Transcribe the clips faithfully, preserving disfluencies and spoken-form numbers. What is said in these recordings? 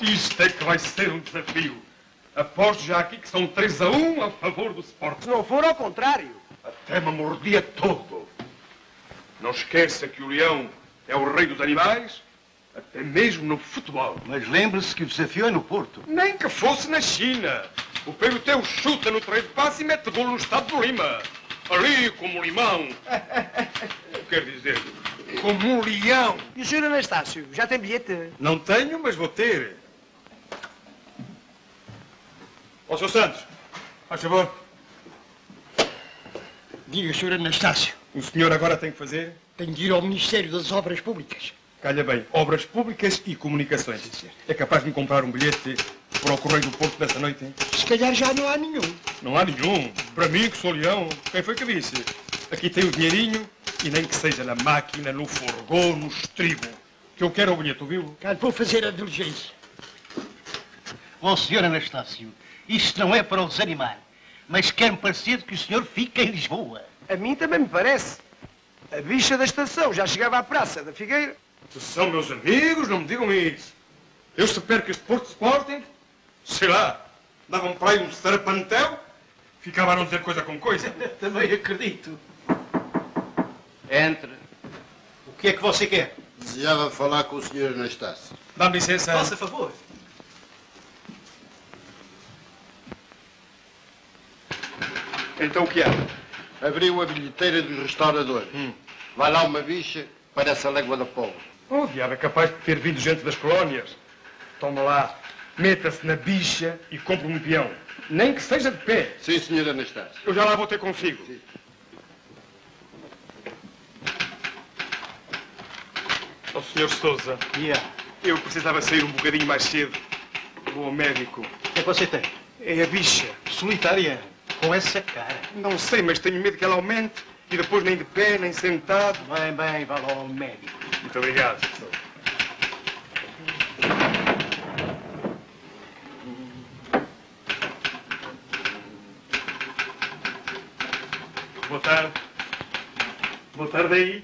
Isto é que vai ser um desafio. Aposto já aqui que são três a um a favor do Sporting. Se não for ao contrário. Até me mordia todo. Não esqueça que o leão é o rei dos animais, até mesmo no futebol. Mas lembre-se que o desafio é no Porto. Nem que fosse na China. O Peloteu chuta no terreiro de passe e mete golo no estado do Lima. Ali, como um limão. Quer dizer, como um leão. E o senhor Anastácio, já tem bilhete? Não tenho, mas vou ter. Ó, senhor Santos, faz favor. Diga, senhor Anastácio. O senhor agora tem que fazer? Tenho de ir ao Ministério das Obras Públicas. Calha bem, Obras Públicas e Comunicações. Sim, é capaz de me comprar um bilhete para o Correio do Porto desta noite? Hein? Se calhar já não há nenhum. Não há nenhum. Para mim, que sou leão, quem foi que disse? Aqui tem o dinheirinho e nem que seja na máquina, no forgô, no estribo. Que eu quero o bilhete, ouviu? Cá vou fazer a diligência. Ó, senhor Anastácio, isto não é para o desanimar, mas quer-me parecer que o senhor fica em Lisboa. A mim também me parece. A bicha da estação já chegava à Praça da Figueira. Se são meus amigos, não me digam isso. Eu se perco este Porto Sporting, sei lá, davam para aí um sarapantel, ficava a não dizer coisa com coisa. Também acredito. Entre. O que é que você quer? Desejava falar com o senhor Anastácio. Dá-me licença. Faça favor. Então o que há? Abriu a bilheteira dos restauradores. Hum. Vai lá uma bicha, parece a légua da pobre. Oh, diabo, é capaz de ter vindo gente das colónias. Toma lá, meta-se na bicha e compra um peão. Nem que seja de pé. Sim, senhor Anastácio. Eu já lá vou ter consigo. Sim. Ó, senhor Sousa, Yeah. eu precisava sair um bocadinho mais cedo. Vou ao médico. O que é que você tem? É a bicha. Solitária. Com essa cara. Não sei, mas tenho medo que ela aumente. E depois nem de pé, nem sentado. Bem, bem, vá lá ao médico. Muito obrigado. Boa tarde. Boa tarde aí.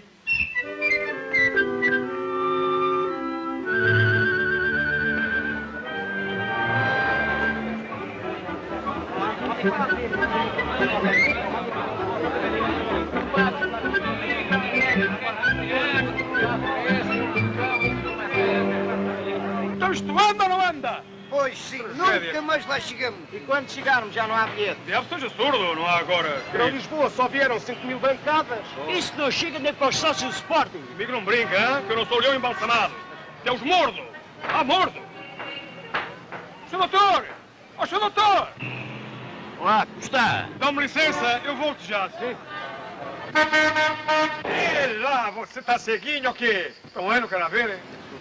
Então isto anda ou não anda? Pois sim, nunca mais lá chegamos. E quando chegarmos já não há bilhete. Diabo, seja surdo, não há agora. Para Lisboa só vieram cinco mil bancadas. Isso não chega nem para os sócios do Sporting. Comigo não brinca, hein? Que eu não sou leão embalsamado. É os mordo. Ah, mordo. Senhor doutor! Ó, senhor doutor! Olá, como está? Dá-me licença, eu volto já, sim? E lá, você está ceguinho ou quê? Não é no Caraveira?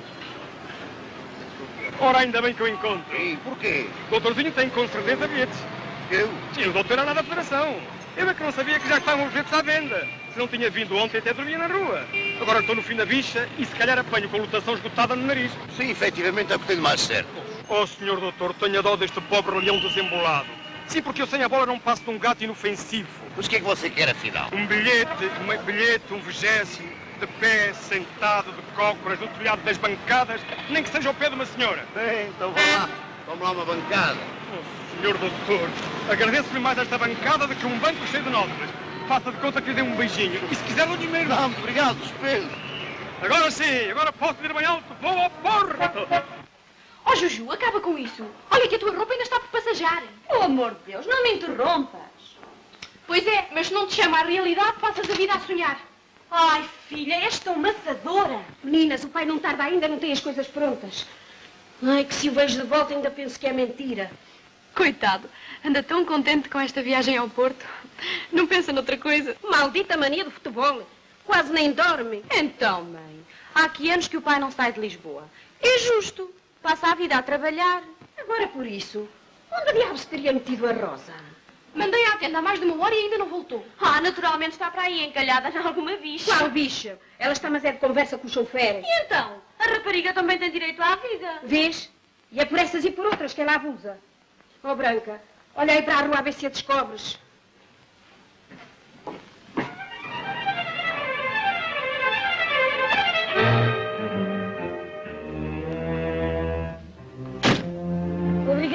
Ora, ainda bem que eu encontro. E porquê? O doutorzinho tem com certeza bilhetes. Eu? Sim, o doutor era da federação. Eu é que não sabia que já estavam os bilhetes à venda. Se não tinha vindo ontem, até dormia na rua. Agora estou no fim da bicha e se calhar apanho com a lotação esgotada no nariz. Sim, efetivamente é o que tenho mais certo. Oh, senhor doutor, tenha dó deste pobre leão desembolado. Sim, porque eu sem a bola não passo de um gato inofensivo. Mas o que é que você quer, afinal? Um bilhete, um bilhete, um vigésimo, de pé, sentado, de cócoras, no telhado das bancadas, nem que seja ao pé de uma senhora. Bem, então vá lá. Toma lá uma bancada. Oh, senhor doutor, agradeço-lhe mais esta bancada do que um banco cheio de notas. Faça de conta que lhe dei um beijinho. E se quiser, dou dinheiro. Não, obrigado, dispenso. Agora sim, agora posso ir bem alto. Vou ao porto. Oh, Juju, acaba com isso. Olha que a tua roupa ainda está por passajar. Pelo amor de Deus, não me interrompas. Pois é, mas se não te chama a realidade, passas a vida a sonhar. Ai, filha, és tão maçadora. Meninas, o pai não tarda ainda, não tem as coisas prontas. Ai, que se o vejo de volta ainda penso que é mentira. Coitado, anda tão contente com esta viagem ao Porto. Não pensa noutra coisa. Maldita mania do futebol. Quase nem dorme. Então, mãe, há aqui anos que o pai não sai de Lisboa. É justo. Passa a vida a trabalhar. Agora, por isso, onde diabo se teria metido a Rosa? Mandei à tenda há mais de uma hora e ainda não voltou. Ah, naturalmente está para aí encalhada em alguma bicha. Qual bicha? Ela está mas é de conversa com o chofer. E então? A rapariga também tem direito à vida. Vês? E é por essas e por outras que ela abusa. Oh, Branca, olha aí para a rua a ver se a descobres.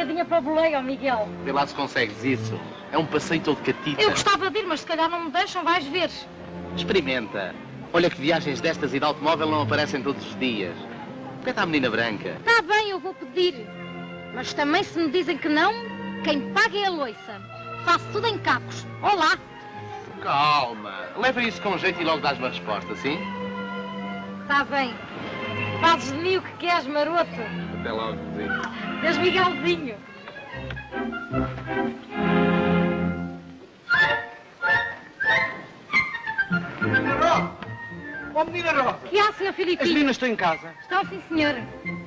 moedinha para o boleio, Miguel. Vê lá se consegues isso. É um passeio todo catita. Eu gostava de ir, mas se calhar não me deixam, vais ver. Experimenta. Olha que viagens destas e de automóvel não aparecem todos os dias. Pede à menina branca. Está bem, eu vou pedir. Mas também se me dizem que não, quem paga é a loiça. Faço tudo em cacos. Olá. Calma. Leva isso com jeito e logo dás uma resposta, sim? Está bem. Fazes de mim o que queres, maroto. Até logo, vizinho. Deus, Miguelzinho. Menina Rosa! Oh, menina Rosa! Que há, senhor As Filipinho? meninas estão em casa. Estão, sim, senhor.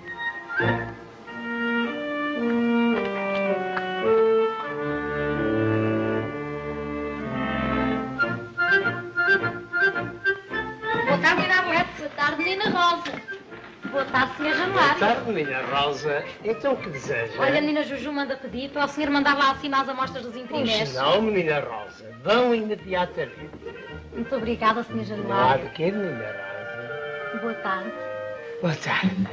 Boa tarde, menina Arlete. Boa tarde, menina Rosa. Boa tarde, senhor Januário. Boa tarde, menina Rosa. Então o que deseja? Olha, a menina Juju manda pedir para o senhor mandar lá acima as amostras dos imprimés. Não, menina Rosa. Vão imediatamente. Muito obrigada, senhor Não há Januário. de quê, menina Rosa? Boa tarde. Boa tarde.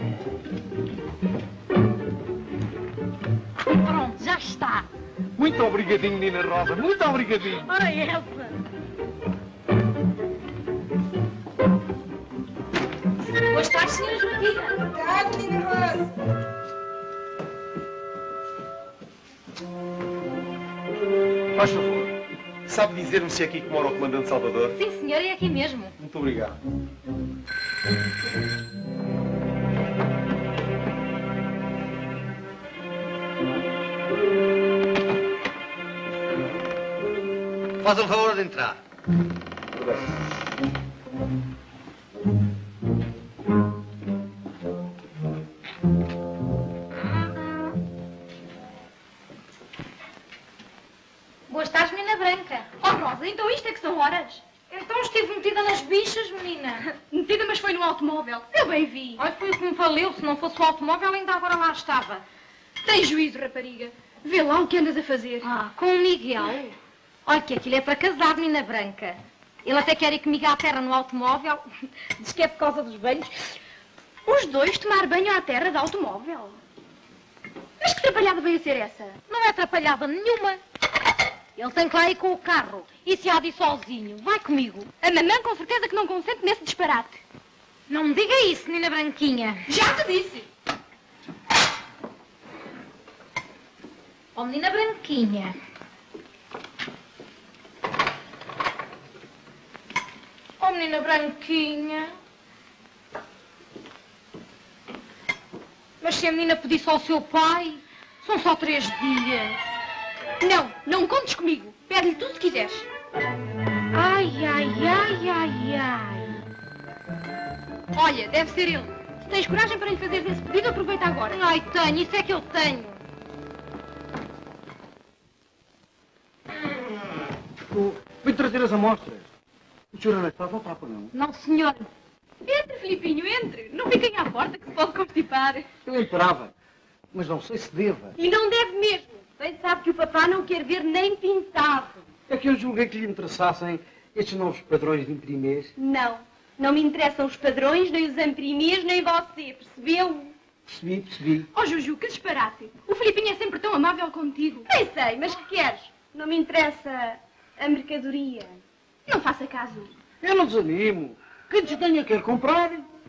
Pronto, já está. Muito obrigadinho, menina Rosa. Muito obrigadinho. Ora, essa. Boas tardes, senhora Joaquina. Boa tarde, menina Rosa. Faz favor. Sabe dizer-me se é aqui que mora o comandante Salvador? Sim, senhora, é aqui mesmo. Muito obrigado. Faz um favor de entrar. Boas tardes, menina Branca. Oh, Rosa, então isto é que são horas? Então estive metida nas bichas, menina. Metida, mas foi no automóvel. Eu bem vi. Olha, foi o que me valeu. Se não fosse o automóvel, ainda agora lá estava. Tem juízo, rapariga. Vê lá o que andas a fazer. Ah, com o Miguel. Olha que aquilo é para casar, menina Branca. Ele até quer ir comigo à terra no automóvel. Diz que é por causa dos banhos. Os dois tomar banho à terra de automóvel. Mas que atrapalhada veio a ser essa? Não é atrapalhada nenhuma. Ele tem que lá ir com o carro. E se há de ir sozinho, vai comigo. A mamã com certeza que não consente nesse disparate. Não me diga isso, menina Branquinha. Já te disse. Oh, menina Branquinha. Oh, menina Branquinha. Mas se a menina pedisse ao seu pai, são só três dias. Não, não contes comigo. Pede-lhe tudo se quiseres. Ai, ai, ai, ai, ai. Olha, deve ser ele. Se tens coragem para lhe fazer esse pedido, aproveita agora. Ai, tenho, isso é que eu tenho. Vim trazer as amostras. O senhor Anastácio não está para não. Não, senhor. Entre, Filipinho, entre. Não fiquem à porta que se pode constipar. Eu entrava, mas não sei se deva. E não deve mesmo. Bem sabe que o papá não quer ver nem pintado. É que eu julguei que lhe interessassem estes novos padrões de imprimês. Não. Não me interessam os padrões, nem os imprimês, nem você. Percebeu? Percebi, percebi. Oh, Juju, que disparate. O Filipinho é sempre tão amável contigo. Nem sei, mas que queres? Não me interessa a mercadoria. Não faça caso. Eu não desanimo. Quem desdenha quer comprar.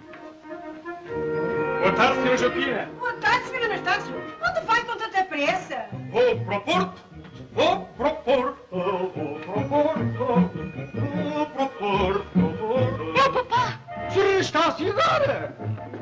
Boa tarde, senhora Joaquina. Boa tarde, senhor Anastácio. Onde vai com tanta pressa? Vou para o Porto. Vou para o Porto. Vou para o Porto. Vou para o Porto. É o papá. senhor Anastácio, agora!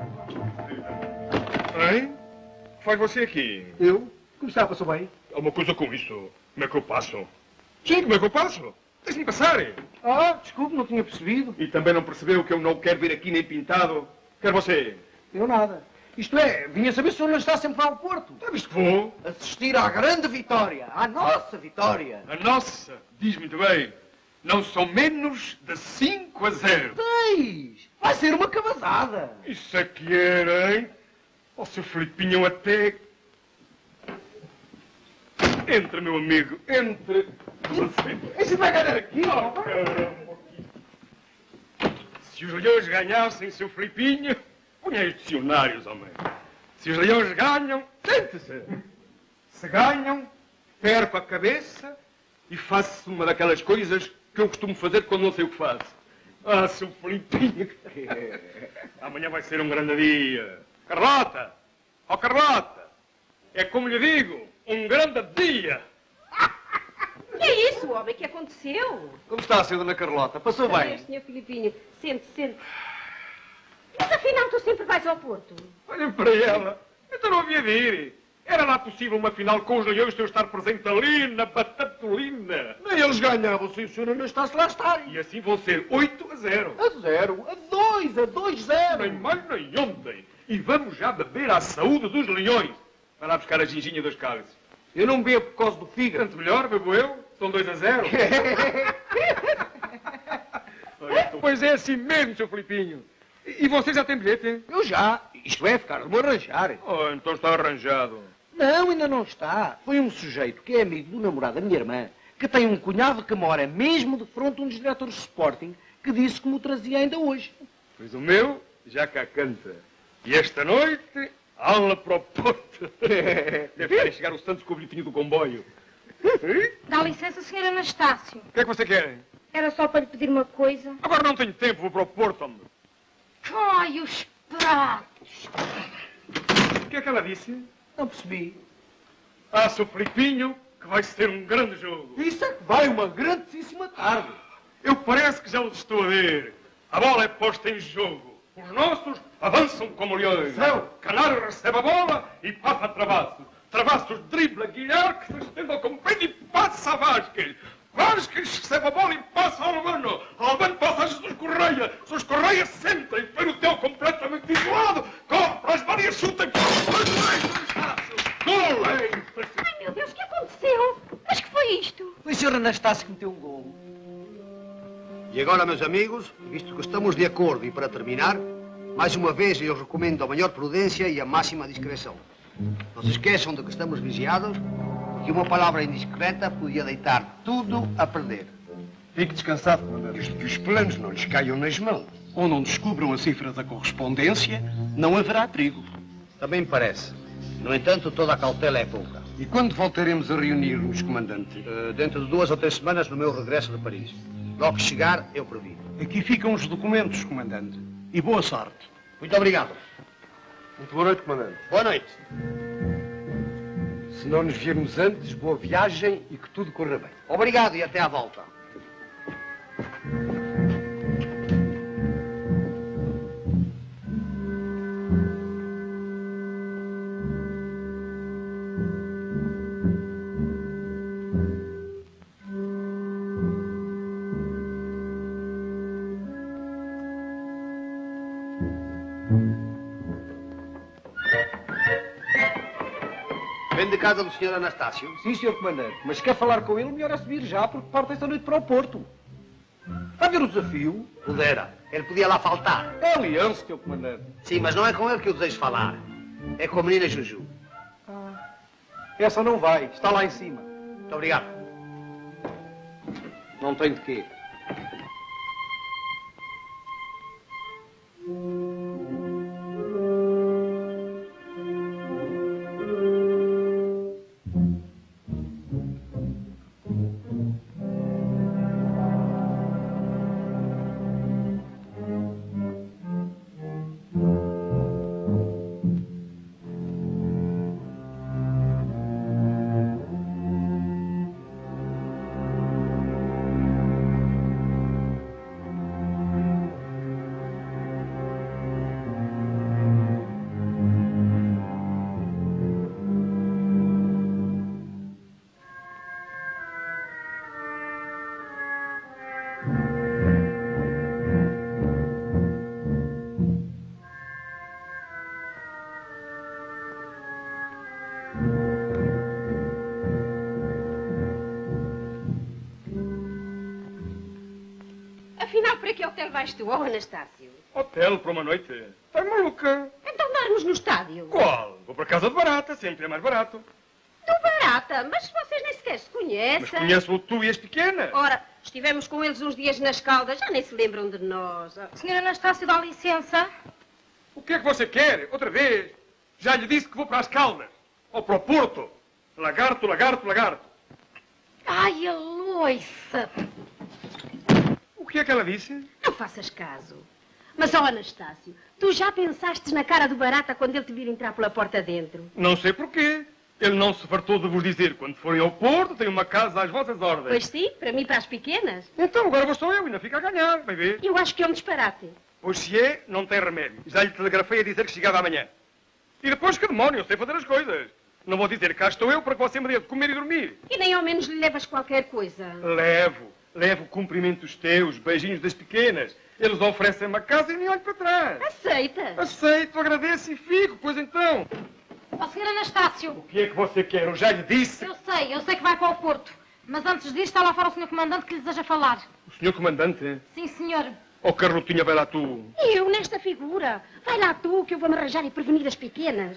Hein? O que faz você aqui? Eu? Como está, passou bem? Há uma coisa com isso. Como é que eu passo? Sim, como é que eu passo? Deixe-me passar. Ah, desculpe, não tinha percebido. E também não percebeu que eu não quero vir aqui nem pintado? Quer você? Eu nada. Isto é, vinha saber se o senhor não está sempre lá ao Porto. Já viste que vou? Assistir à grande vitória, à nossa vitória. A nossa, diz muito bem, não são menos de cinco a zero. Seis! Vai ser uma cabazada. Isso é que era, hein? Ó, seu Filipinho, até... Entra, meu amigo, entre. Você. Isso vai ganhar aqui, ó. Se os leões ganhassem, seu Filipinho, punha estes dicionários, homem. Se os leões ganham, sente-se. Se ganham, perco a cabeça e faço uma daquelas coisas que eu costumo fazer quando não sei o que faço. Ah, seu Felipinho. Amanhã vai ser um grande dia. Carlota! Ó, Carlota! É como lhe digo, um grande dia. Que é isso, homem? Que aconteceu? Como está a senhora Dona Carlota? Passou bem? senhor Filipinho, sente, sente. Mas afinal tu sempre vais ao Porto. Olhem para ela. Então não havia de ir. Era lá possível uma final com os Leões de eu estar presente ali na Batatolina. Nem eles ganhavam se o senhor Anastácio lá estar. E assim vão ser oito a zero. A zero, a dois, a dois zero. Nem mais nem ontem. E vamos já beber à saúde dos Leões. Vai lá buscar a ginginha dos cálices. Eu não bebo por causa do fígado. Tanto melhor, bebo eu. São dois a zero. Pois é assim mesmo, seu Felipinho. E você já tem bilhete? Eu já. Isto é, ficar de me arranjar. Oh, então está arranjado. Não, ainda não está. Foi um sujeito que é amigo do namorado da minha irmã, que tem um cunhado que mora mesmo de frente a um dos diretores de Sporting, que disse que me o trazia ainda hoje. Pois o meu já cá canta. E esta noite, aula para o Porto. Deve estar a chegar o Santos com o bilhetinho do comboio. Dá licença, senhor Anastácio. O que é que você quer? Era só para lhe pedir uma coisa. Agora não tenho tempo, vou para o Porto, homem. Ai, os pratos. O que é que ela disse? Não percebi. Ah, seu Felipinho, que vai ser um grande jogo. Isso é que vai uma grandíssima tarde. Eu parece que já os estou a ver. A bola é posta em jogo. Os nossos avançam como leões. Céu. Canário recebe a bola e passa a Travassos. Travassos dribla Guilherme, que se estende ao comprido e passa a Vasquez. Vasquez recebe a bola e passa ao Albano. Albano passa a Jesus Correia. Jesus Correia senta e põe o teu completamente isolado. Corre para as várias chutas. Gol! Ai, meu Deus, o que aconteceu? Mas que foi isto? Foi o senhor Anastácio que meteu um golo. E agora, meus amigos, visto que estamos de acordo e para terminar, mais uma vez eu recomendo a maior prudência e a máxima discreção. Não se esqueçam de que estamos vigiados e que uma palavra indiscreta podia deitar tudo a perder. Fique descansado, comandante. Desde que os planos não lhes caiam nas mãos. Ou não descubram a cifra da correspondência, não haverá perigo. Também me parece. No entanto, toda a cautela é pouca. E quando voltaremos a reunir-nos, comandante? Uh, dentro de duas ou três semanas, no meu regresso de Paris. Logo que chegar, eu prevido. Aqui ficam os documentos, comandante. E boa sorte. Muito obrigado. Muito boa noite, comandante. Boa noite. Se não nos virmos antes, boa viagem e que tudo corra bem. Obrigado e até à volta. Vem de casa do senhor Anastácio? Sim, senhor comandante. Mas quer falar com ele, melhor é subir já, porque parte esta noite para o Porto. Está a ver o desafio? Pudera. Ele podia lá faltar. É aliança, senhor comandante. Sim, mas não é com ele que eu desejo falar. É com a menina Juju. Essa não vai. Está lá em cima. Muito obrigado. Não tem de quê. Afinal, para que hotel vais tu, oh, Anastácio? Hotel para uma noite. Está maluca. Então darmos no estádio. Qual? Vou para casa de barata, sempre é mais barato. Do barata, mas vocês nem sequer se conhecem. Mas conheço-o tu e as pequenas. Ora, estivemos com eles uns dias nas Caldas, já nem se lembram de nós. Senhor Anastácio, dá licença. O que é que você quer? Outra vez? Já lhe disse que vou para as Caldas. Ou para o Porto. Lagarto, lagarto, lagarto. Ai, a loiça. O que é que ela disse? Não faças caso. Mas, ó Anastácio, tu já pensaste na cara do barata quando ele te vir entrar pela porta dentro? Não sei porquê. Ele não se fartou de vos dizer, quando forem ao Porto, tem uma casa às vossas ordens. Pois sim, para mim e para as pequenas. Então, agora vou só eu, ainda fica a ganhar, vai ver. Eu acho que é um disparate. Pois se é, não tem remédio. Já lhe telegrafei a dizer que chegava amanhã. E depois, que demónio, eu sei fazer as coisas. Não vou dizer, cá estou eu para que você me dê de comer e dormir. E nem ao menos lhe levas qualquer coisa. Levo, levo cumprimentos teus, beijinhos das pequenas. Eles oferecem-me a casa e nem olho para trás. Aceita. Aceito, agradeço e fico, pois então. Ó, senhor Anastácio. O que é que você quer? Eu já lhe disse. Eu sei, eu sei que vai para o Porto. Mas antes disso está lá fora o senhor comandante que lhe deseja falar. O senhor comandante? Sim, senhor. Ó, Carrotinha, vai lá tu. E eu nesta figura? Vai lá tu, que eu vou-me arranjar e prevenir as pequenas.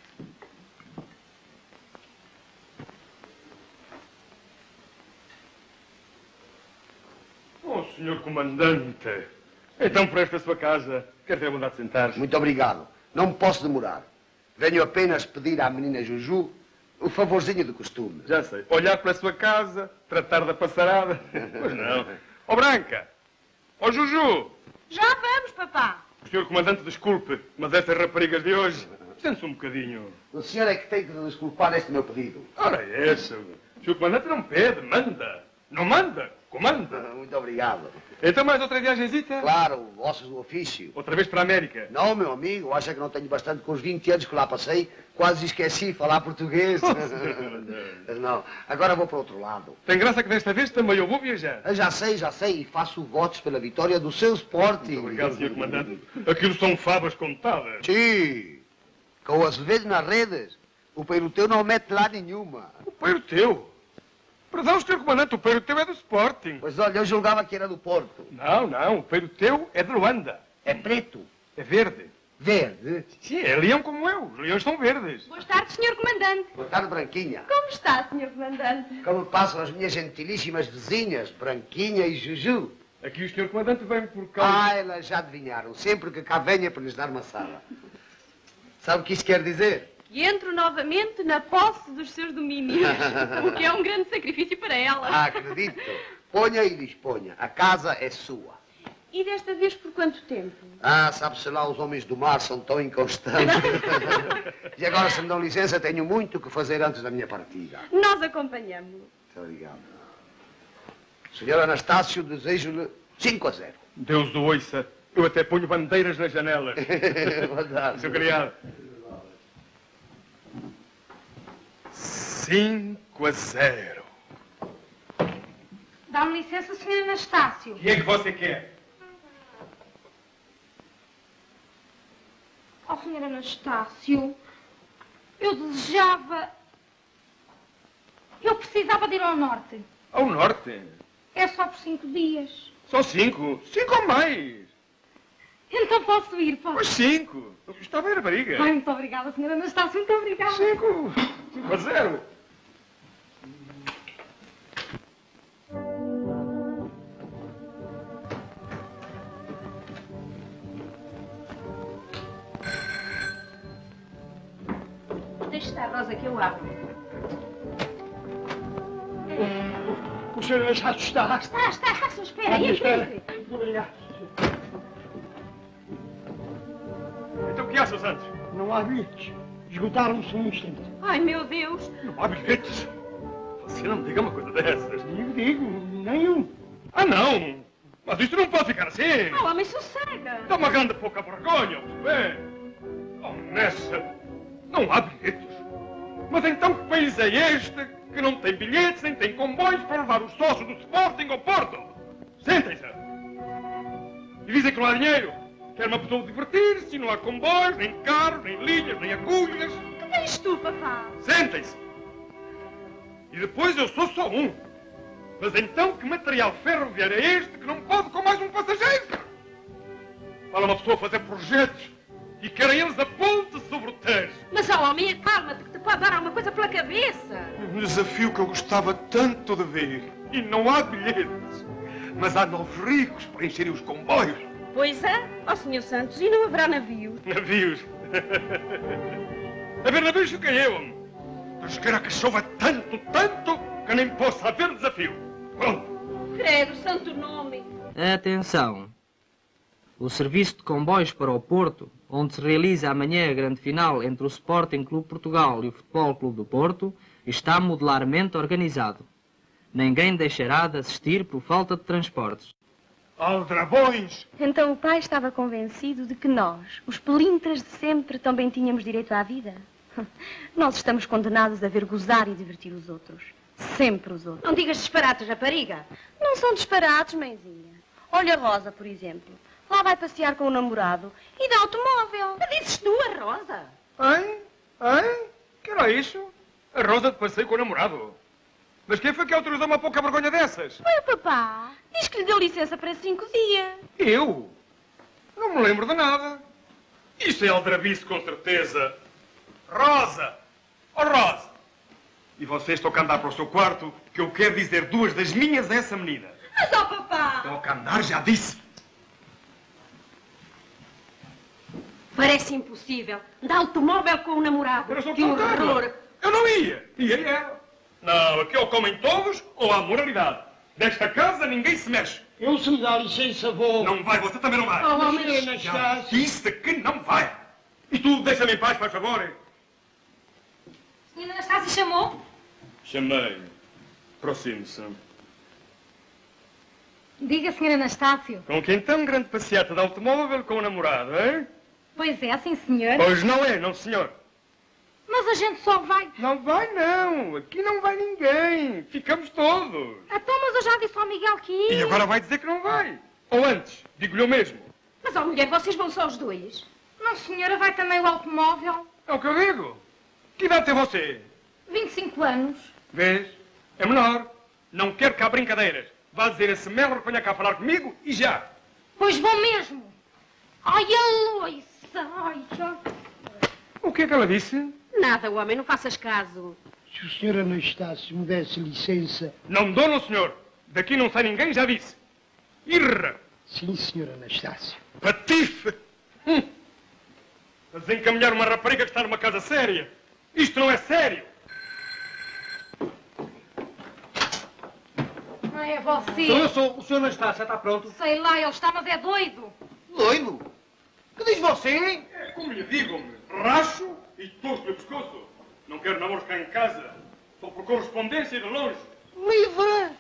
Oh, senhor comandante. Então, por esta sua casa, quer ter a bondade de sentar-se? Muito obrigado. Não me posso demorar. Venho apenas pedir à menina Juju o favorzinho de costume. Já sei. Olhar para a sua casa, tratar da passarada. Pois não. Ó, Branca. Ó, Juju. Já vamos, papá. O senhor comandante, desculpe, mas estas raparigas de hoje, sente-se um bocadinho. O senhor é que tem que desculpar este meu pedido. Ora, é essa. O senhor comandante não pede, manda. Não manda, comanda. Muito obrigado. Então mais outra viagenzita? Claro, ossos do ofício. Outra vez para a América? Não, meu amigo, acha que não tenho bastante com os vinte anos que lá passei? Quase esqueci falar português. Não, agora vou para o outro lado. Tem graça que desta vez também eu vou viajar. Eu já sei, já sei, e faço votos pela vitória do seu Sporting. Muito obrigado, senhor comandante. Aquilo são favas contadas. Sim, com o Azevedo nas redes, o peiroteu não mete lá nenhuma. O peiroteu? Perdão, senhor comandante, o peiroteu é do Sporting. Pois olha, eu julgava que era do Porto. Não, não, o peiroteu é de Luanda. É preto? É verde. Verde? Sim, é leão como eu. Os leões são verdes. Boa tarde, senhor comandante. Boa tarde, Branquinha. Como está, senhor comandante? Como passam as minhas gentilíssimas vizinhas, Branquinha e Juju? Aqui o senhor comandante vem por causa... Ah, elas já adivinharam. Sempre que cá venha para lhes dar uma sala. Sabe o que isso quer dizer? E entro novamente na posse dos seus domínios, o que é um grande sacrifício para ela. Ah, acredito. Ponha e disponha. A casa é sua. E desta vez por quanto tempo? Ah, sabe-se lá, os homens do mar são tão inconstantes. E agora, se me dão licença, tenho muito que fazer antes da minha partida. Nós acompanhamos-lo. Muito obrigado. senhor Anastácio, desejo-lhe cinco a zero. Deus o ouça. Eu até ponho bandeiras nas janelas. Verdade. Seu criado. cinco a zero. Dá-me licença, senhor Anastácio. O que é que você quer? Ó, senhor Anastácio, eu desejava... Eu precisava de ir ao norte. Ao norte? É só por cinco dias. Só cinco? Cinco ou mais? Então posso ir, posso? Pois cinco. Está bem, rapariga. Ai, muito obrigada, senhor Anastácio, muito obrigada. Cinco. Cinco a zero. Deixa estar, Rosa, que eu abro. O senhor Anastácio está. Está, está, está à sua espera. E entre. Então o que acha, Santos? Não há bilhetes. Esgotaram-se um instante. Ai, meu Deus. Não há bilhetes. Você não me diga uma coisa dessas. Digo, digo, nenhum. Ah, não. Mas isto não pode ficar assim. Oh, homem, sossega. Dá uma grande pouca vergonha, percebe? Oh, nessa, não há bilhetes. Mas então que país é este que não tem bilhetes nem tem comboios para levar os sócios do Sporting ao Porto? Sentem-se. E dizem que não há dinheiro. Quer uma pessoa divertir-se e não há comboios, nem carros, nem linhas, nem agulhas. Que tens tu, papá? Sentem-se. E depois eu sou só um. Mas então que material ferroviário é este que não pode com mais um passageiro? Para uma pessoa fazer projetos e querem eles a ponte sobre o Tejo. Mas, ó, homem, acalma-te que te pode dar alguma coisa pela cabeça. Um desafio que eu gostava tanto de ver. E não há bilhetes. Mas há novos ricos para encherem os comboios. Pois é, ó, senhor Santos, e não haverá navio? Navios. A ver navios fiquei eu. Deus queira que chova tanto, tanto, que nem possa haver desafio. Pronto. Credo, santo nome. Atenção! O serviço de comboios para o Porto, onde se realiza amanhã a grande final entre o Sporting Clube Portugal e o Futebol Clube do Porto, está modularmente organizado. Ninguém deixará de assistir por falta de transportes. Aldrabões! Então o pai estava convencido de que nós, os pelintras de sempre, também tínhamos direito à vida? Nós estamos condenados a ver gozar e divertir os outros. Sempre os outros. Não digas disparates, rapariga. Não são disparates, mãezinha. Olha a Rosa, por exemplo. Lá vai passear com o namorado e dá automóvel. Dizes tu, a Rosa? Hein? Hein? Que era isso? A Rosa de passeio com o namorado. Mas quem foi que autorizou uma pouca vergonha dessas? Foi o papá. Diz que lhe deu licença para cinco dias. Eu? Não me lembro de nada. Isso é aldrabice, com certeza. Rosa! Oh, Rosa! E vocês estão a andar para o seu quarto, que eu quero dizer duas das minhas a essa menina. Mas, ó, papá! Estão a andar, já disse. Parece impossível. Dá automóvel com o namorado. Eu sou que horror! Eu não ia. Ia ela. Não, aqui ou comem todos ou há moralidade. Desta casa ninguém se mexe. Eu, se me dá licença, vou... Não vai, você também não vai. Oh, mas já disse que não vai. E tu, deixa-me em paz, faz favor. Senhora Anastácia chamou? Chamei. Aproxime-se. Diga, senhora Anastácio. Com quem tão grande passeata de automóvel com o namorado, hein? Pois é, sim, senhor. Pois não é, não, senhor. Mas a gente só vai... Não vai, não. Aqui não vai ninguém. Ficamos todos. Então, mas eu já disse ao Miguel que ia. E agora vai dizer que não vai. Ou antes, digo-lhe o mesmo. Mas, ó, mulher, vocês vão só os dois? Não, senhora, vai também o automóvel. É o que eu digo. Que idade tem você? vinte e cinco anos. Vês? É menor. Não quero cá brincadeiras. Vá dizer a esse melro que venha cá falar comigo e já. Pois vou mesmo. Ai, a loiça. Ai, já... O que é que ela disse? Nada, homem, não faças caso. Se o senhor Anastácio me desse licença... Não me dou, não, senhor. Daqui não sai ninguém, já disse. Irra. Sim, senhor Anastácio. Patife. Hum. A desencaminhar uma rapariga que está numa casa séria. Isto não é sério. Não é você. Sou eu, sou o senhor Anastácio, já está pronto? Sei lá, ele está, mas é doido. Doido? Que diz você? É como lhe digo-me. Racho e torço o pescoço. Não quero namoros cá em casa. Só por correspondência e de longe. Livre!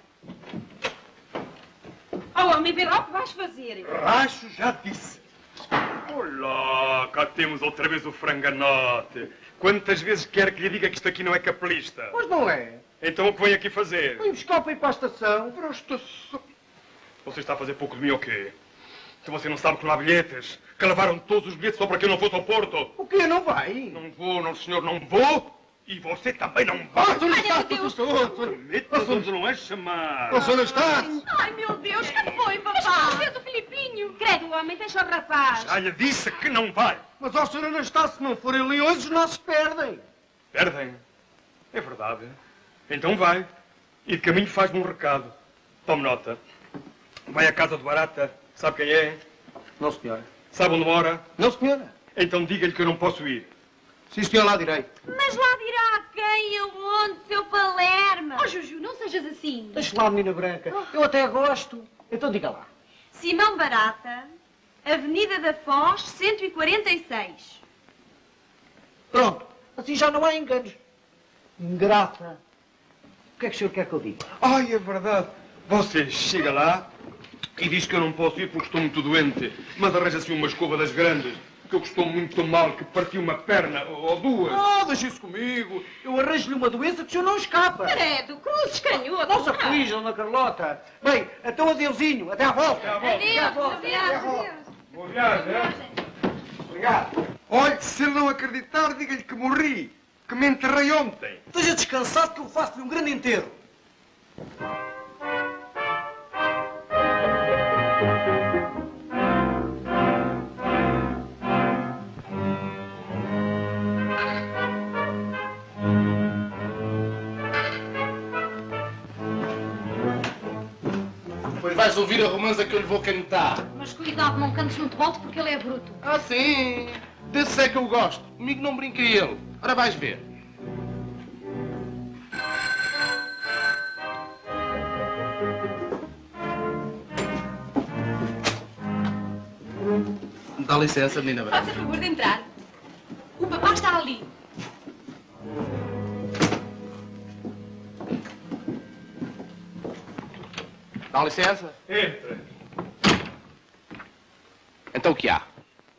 Oh, homem, vê lá o que vais fazer. Racho, já disse. Olá, cá temos outra vez o franganote. Quantas vezes quer que lhe diga que isto aqui não é capelista? Pois não é. Então o que vem aqui fazer? Vem buscar para ir para a estação. Para a estação? Você está a fazer pouco de mim ou quê? Se você não sabe que não há bilhetes, que lavaram todos os bilhetes só para que eu não fosse ao Porto. O quê? Não vai? Não vou, não, senhor, não vou. E você também não vai. Ah, senhor Anastácio! Permita-nos não é chamar. O senhor Anastácio! Ai, meu Deus, que foi, papá? Mas do Filipinho. Credo, homem, deixa o rapaz. Já lhe disse que não vai. Mas, ó, senhor Anastácio, se não forem leões, os nossos perdem. Perdem? É verdade. Então vai. E de caminho faz-me um recado. Tome nota. Vai à casa de Barata. Sabe quem é? Não, senhora. Sabe onde mora? Não, senhora. Então diga-lhe que eu não posso ir. Sim, senhor, lá direi. Mas lá dirá a quem e aonde, seu Palerma? Oh, Juju, não sejas assim. Deixa lá, menina branca. Eu até gosto. Então diga lá. Simão Barata, Avenida da Foz, cento e quarenta e seis. Pronto. Assim já não há enganos. Ingrata. O que é que o senhor quer que eu diga? Ai, é verdade. Você chega lá e diz que eu não posso ir porque estou muito doente. Mas arranja assim uma escova das grandes, que eu estou muito mal, que parti uma perna ou duas. Ah, deixe isso comigo. Eu arranjo-lhe uma doença que o senhor não escapa. Credo, cruzes canhoto. Não se aflige, dona Carlota. Bem, então adeusinho. Até à volta. Até à volta. Adeus, Até à volta. adeus, Até à volta. adeus. Boa viagem, é? Obrigado. Olhe, se ele não acreditar, diga-lhe que morri, que me enterrei ontem. Esteja descansado que eu faço-lhe um grande enterro. Pois vais ouvir a romanza que eu lhe vou cantar. Mas cuidado, não cantes muito alto porque ele é bruto. Ah, sim. Desse é que eu gosto. Comigo não brinca ele. Ora, vais ver. Dá licença, menina Branca. Faça favor de entrar. O papá está ali. Dá licença. Entra. Então o que há?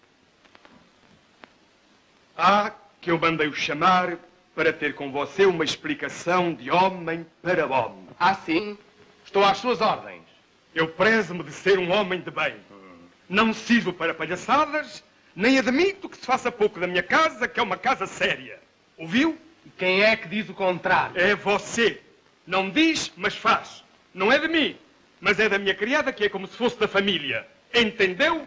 Há que eu mandei-o chamar para ter com você uma explicação de homem para homem. Ah, sim? Estou às suas ordens. Eu prezo-me de ser um homem de bem. Não sirvo para palhaçadas, nem admito que se faça pouco da minha casa, que é uma casa séria. Ouviu? E quem é que diz o contrário? É você. Não diz, mas faz. Não é de mim, mas é da minha criada, que é como se fosse da família. Entendeu?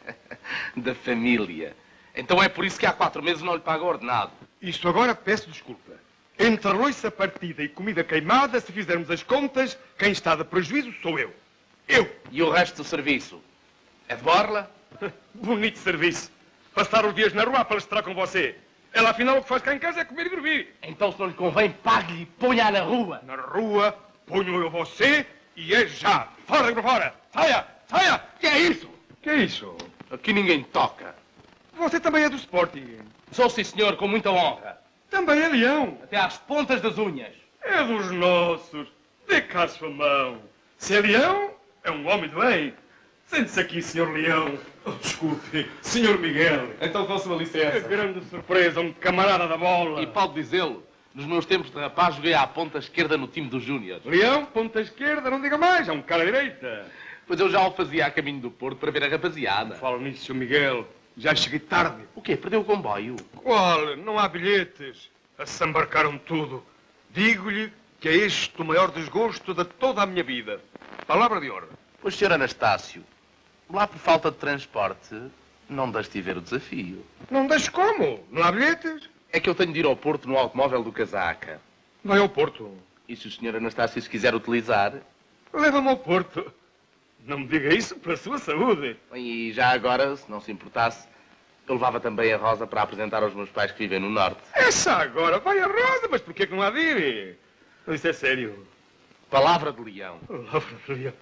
Da família. Então é por isso que há quatro meses não lhe paga o ordenado. Isto agora peço desculpa. Entre loiça partida e comida queimada, se fizermos as contas, quem está de prejuízo sou eu. Eu. E o resto do serviço? É de borla? Bonito serviço. Passar os dias na rua a palestrar com você. Ela, afinal, o que faz cá em casa é comer e dormir. Então, se não lhe convém, pague-lhe e ponha-a na rua. Na rua, ponho eu você e é já. Fora, para fora. Saia, saia. Que é isso? Que é isso? Aqui ninguém toca. Você também é do Sporting. Sou, sim, senhor, com muita honra. Também é leão. Até às pontas das unhas. É dos nossos. Dê cá a sua mão. Se é leão, é um homem de bem. Sente-se aqui, senhor Leão. Oh, desculpe, senhor Miguel. Então, com sua licença. Que grande surpresa, um camarada da bola. E pode dizê-lo, nos meus tempos de rapaz joguei à ponta esquerda no time dos Júniors. Leão, ponta esquerda, não diga mais, é um cara direita. Pois eu já o fazia a caminho do Porto para ver a rapaziada. Falo nisso, senhor Miguel. Já cheguei tarde. O quê? Perdeu o comboio? Qual? Não há bilhetes. Se embarcaram tudo. Digo-lhe que é este o maior desgosto de toda a minha vida. Palavra de honra. Pois, senhor Anastácio, lá por falta de transporte, não deixe ver o desafio. Não deixo como? Não há bilhetes? É que eu tenho de ir ao Porto no automóvel do Casaca. Vai ao Porto. E se o senhor Anastácio se quiser utilizar? Leva-me ao Porto. Não me diga isso para a sua saúde. E já agora, se não se importasse, eu levava também a Rosa para apresentar aos meus pais que vivem no Norte. Essa agora vai a Rosa, mas porquê que não há de ir? Isso é sério. Palavra de leão. Palavra de leão.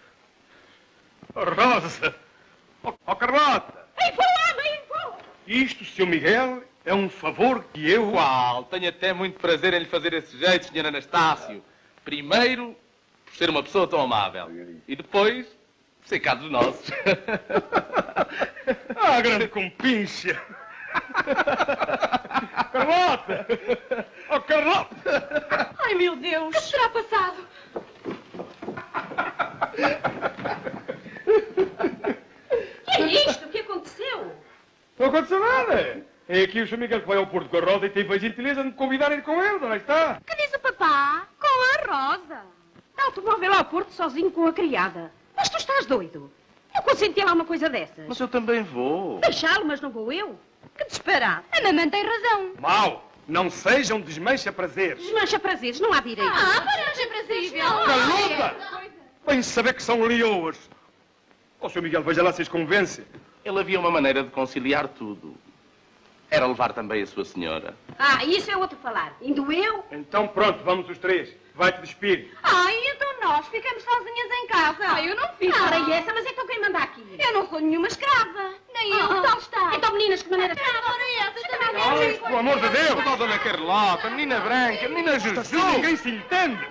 Oh, Rosa! Oh, oh Carlota! Vem falar, vem falar! Isto, senhor Miguel, é um favor que eu... Qual? Tenho até muito prazer em lhe fazer esse jeito, senhor Anastácio. Primeiro, por ser uma pessoa tão amável. E depois, por ser cá dos nossos. Ah, grande compincha! Carlota! Oh, Carlota! Ai, meu Deus! O que terá passado? Que é isto? O que aconteceu? Não aconteceu nada. É aqui o senhor Miguel que vai ao Porto com a Rosa e teve a gentileza de me convidar a ir com ele, não está? Que diz o papá? Com a Rosa. Dá automóvel ao Porto sozinho com a criada. Mas tu estás doido? Eu consenti lá uma coisa dessas. Mas eu também vou. Deixá-lo, mas não vou eu? Que disparate. A mamãe tem razão. Mau! Não sejam desmancha-prazeres. Desmancha prazeres, não há direito. Ah, para ser prazeres. Caluda! Bem saber que são leoas. Ó, senhor Miguel, veja lá se as convence. Ele havia uma maneira de conciliar tudo. Era levar também a sua senhora. Ah, isso é outro falar. Indo eu? Então pronto, vamos os três. Vai-te despir. Ai, então nós ficamos sozinhas em casa. Ah, eu não fico. Ora, e essa, mas então quem manda aqui? Eu não sou nenhuma escrava. Nem eu. Ah, Tal está. Então, meninas, que maneira... Agora essas também Ai, pelo amor de Deus! Oh, dona Carlota, menina Branca, menina Jesus. Assim ninguém se entende.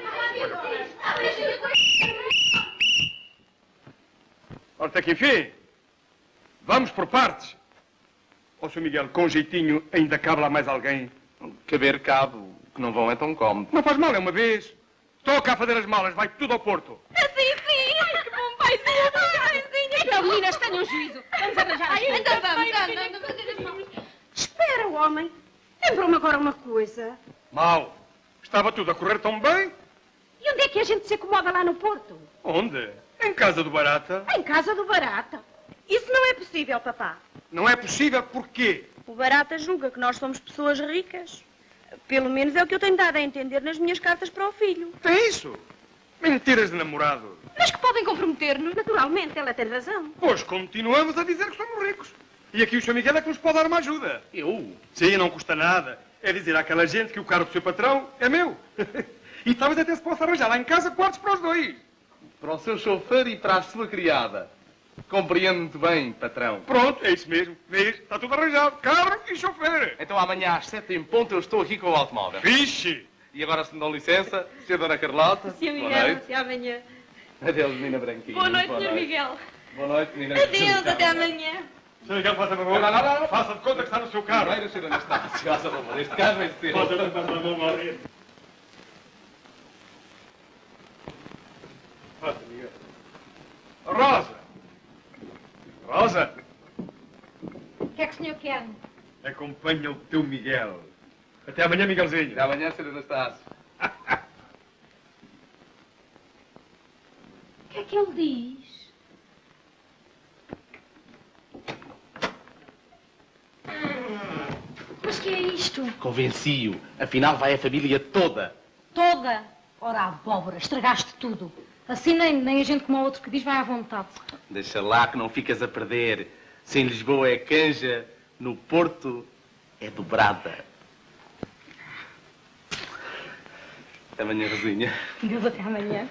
Ora, até que enfim. Vamos por partes. Ó, senhor Miguel, com jeitinho ainda cabe lá mais alguém. Caber cabo, que não vão é tão cómodo. Não faz mal, é uma vez. Estou cá a fazer as malas, vai tudo ao Porto. Sim, sim. Ai, que bom paizinho. Paizinho. Então, meninas, tenham juízo. Vamos arranjar as Ai, coisas. então vamos, anda, anda, fazer as malas. Espera, homem. Lembrou-me agora uma coisa. Mal. Estava tudo a correr tão bem. E onde é que a gente se acomoda lá no Porto? Onde? Em casa do Barata. Em casa do Barata. Isso não é possível, papá. Não é possível porquê? O Barata julga que nós somos pessoas ricas. Pelo menos é o que eu tenho dado a entender nas minhas cartas para o filho. Tem isso? Mentiras de namorado. Mas que podem comprometer-nos. Naturalmente, ela tem razão. Pois continuamos a dizer que somos ricos. E aqui o senhor Miguel é que nos pode dar uma ajuda. Eu? Sim, não custa nada. É dizer àquela gente que o carro do seu patrão é meu. E talvez até se possa arranjar lá em casa quartos para os dois. Para o seu chofer e para a sua criada. Compreendo muito bem, patrão. Pronto, é isso mesmo. Vês? Está tudo arranjado. Carro e chofer. Então amanhã às sete em ponto eu estou aqui com o automóvel. Vixe! E agora, se me dão licença, senhor Dona Carlota. Senhor boa Miguel, noite. até amanhã. Adeus, menina Branquinha. Boa noite, senhor Miguel. Boa noite, menina. Adeus, até amanhã. senhor Miguel, faça favor. Não, não, não, não. Faça de conta que está no seu carro. Primeiro, senhor Anastácio, faça favor. Este carro é seu. Faça de conta que morrer. Faça, Miguel. Rosa! Rosa! O que é que o senhor quer? Acompanha o teu Miguel. Até amanhã, Miguelzinho. Até amanhã, senhor Anastácio. O que é que ele diz? Mas que é isto? Convenci-o. Afinal, vai a família toda. Toda? Ora, abóbora, estragaste tudo. Assim nem, nem a gente como o outro que diz vai à vontade. Deixa lá que não ficas a perder. Se em Lisboa é canja, no Porto é dobrada. Até amanhã, Rosinha. Deus, até amanhã.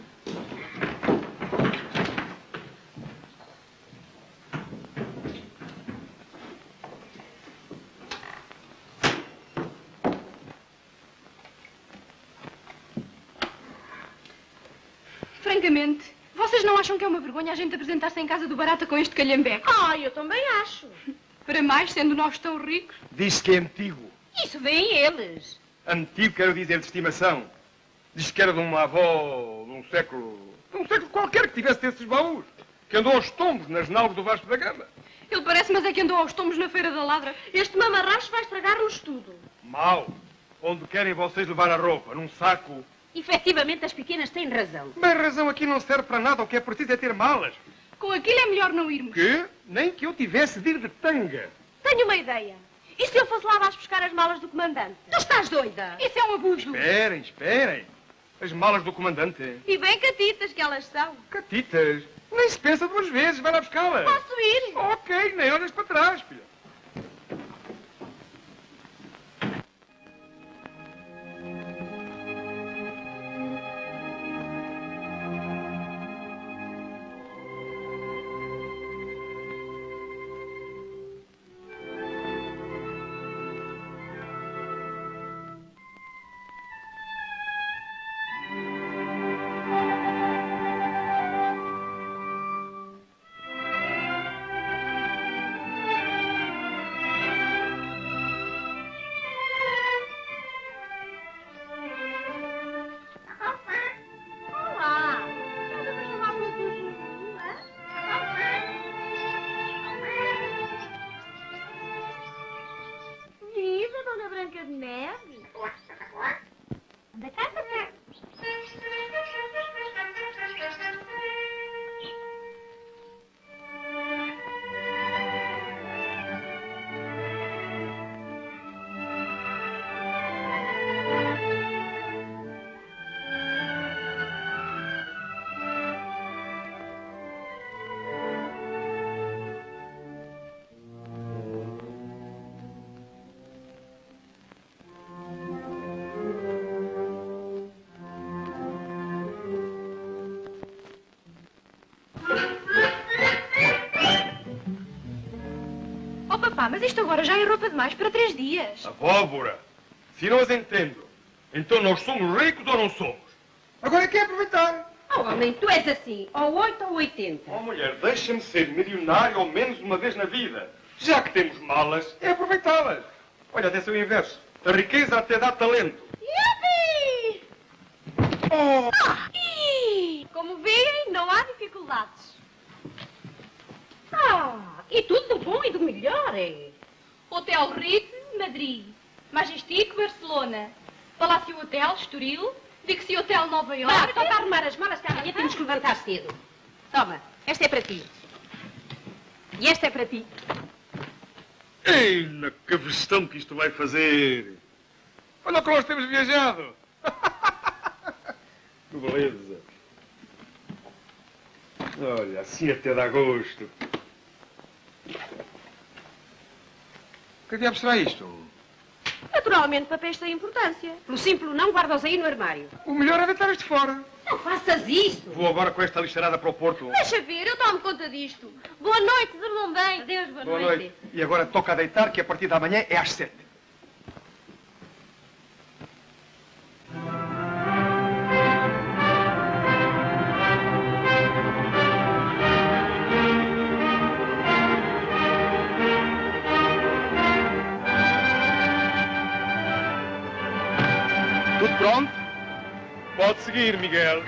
Francamente, vocês não acham que é uma vergonha a gente apresentar-se em casa do Barata com este calhambeque? Ah, eu também acho. Para mais, sendo nós tão ricos. Disse que é antigo. Isso vem eles. Antigo, quero dizer, de estimação. Diz que era de uma avó de um século... de um século qualquer que tivesse desses baús. Que andou aos tombos nas naus do Vasco da Gama. Ele parece, mas é que andou aos tombos na Feira da Ladra. Este mamarracho vai estragar-nos tudo. Mal. Onde querem vocês levar a roupa? Num saco? Efetivamente, as pequenas têm razão. Bem, razão aqui não serve para nada. O que é preciso é ter malas. Com aquilo é melhor não irmos. Que? Nem que eu tivesse de ir de tanga. Tenho uma ideia. E se eu fosse lá abaixo buscar as malas do comandante? Tu estás doida? Isso é um abuso. Esperem, esperem. As malas do comandante. E bem catitas que elas são. Catitas. Nem se pensa duas vezes. Vai lá buscá-las. Posso ir? Ok, nem olhas para trás, filha. Mas isto agora já é roupa demais para três dias. Abóbora, se não as entendo, então nós somos ricos ou não somos? Agora é que é aproveitar. Oh, homem, tu és assim, ou oito ou oitenta. Oh, mulher, deixa-me ser milionário ao menos uma vez na vida. Já que temos malas, é aproveitá-las. Olha, até seu inverso. A riqueza até dá talento. Yupi! Oh! Ah, como veem, não há dificuldades. Ah, e tudo do bom e do melhor, é? Hotel Ritz, Madrid. Majestic, Barcelona. Palácio Hotel, Estoril. Dixie Hotel, Nova York. Vá, toca a arrumar as malas que amanhã temos que levantar cedo. Toma, esta é para ti. E esta é para ti. Ei, na que questão que isto vai fazer. Olha o que nós temos viajado. Que beleza. Olha, assim até dá gosto. Que diabo será isto? Naturalmente, papéis têm importância. Pelo simples não, guarda-os aí no armário. O melhor é deitar isto fora. Não faças isso. Vou agora com esta lixarada para o Porto. Deixa ver, eu tomo conta disto. Boa noite, dormam bem. Adeus, boa, Boa noite. noite. E agora toca a deitar, que a partir da manhã é às sete. Tudo pronto? Pode seguir, Miguel.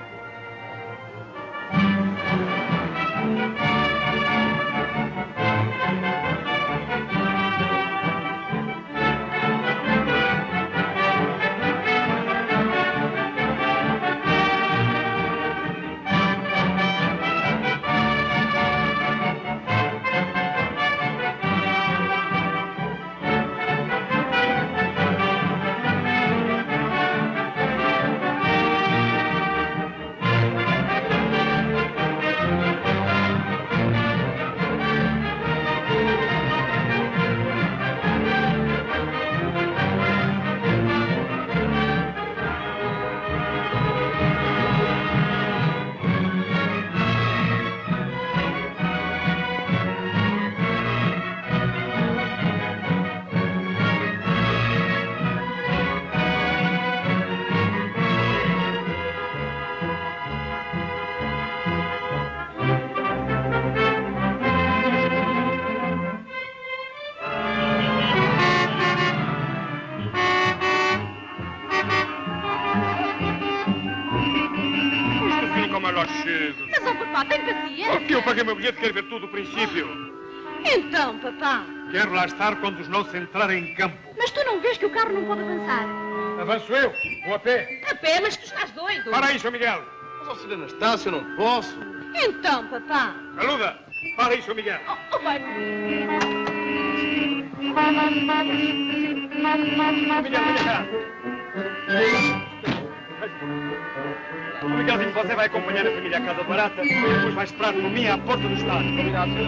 Mas, ó, papá, tem paciência. Porque eu paguei o meu bilhete, quero ver tudo do princípio. Então, papá. Quero lá estar quando os nossos entrarem em campo. Mas tu não vês que o carro não pode avançar? Avanço eu, vou a pé. A pé, mas tu estás doido. Para aí, Sr. Miguel. Mas, ó, senhor Anastácio, eu não posso. Então, papá. Aluda, para aí, Sr. Miguel. Oh, oh, vai. Miguel, venha cá. O Miguelzinho, você vai acompanhar a família à Casa Barata e depois vai esperar por mim à porta do estádio. Combinado, senhor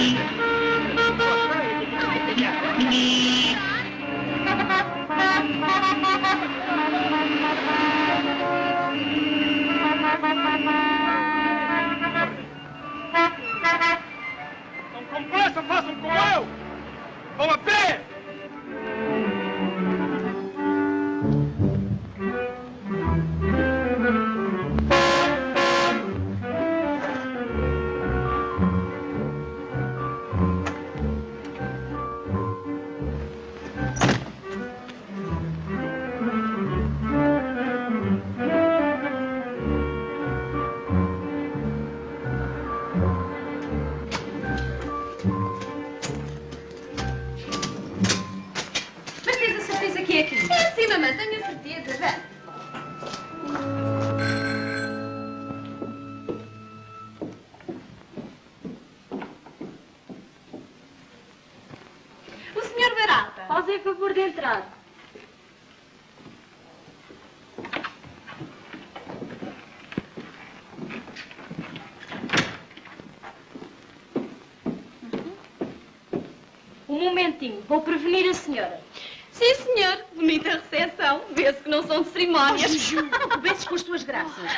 Não com pressa, façam como eu! Vão a pé! É sim, mamãe, tenho a certeza. Vá. O senhor Barata. Fazem favor de entrar. Um momentinho, vou prevenir a senhora. Sim, senhor. Bonita recepção. Vê-se que não são de cerimónias. Oh, Juju, não comeces com as tuas graças.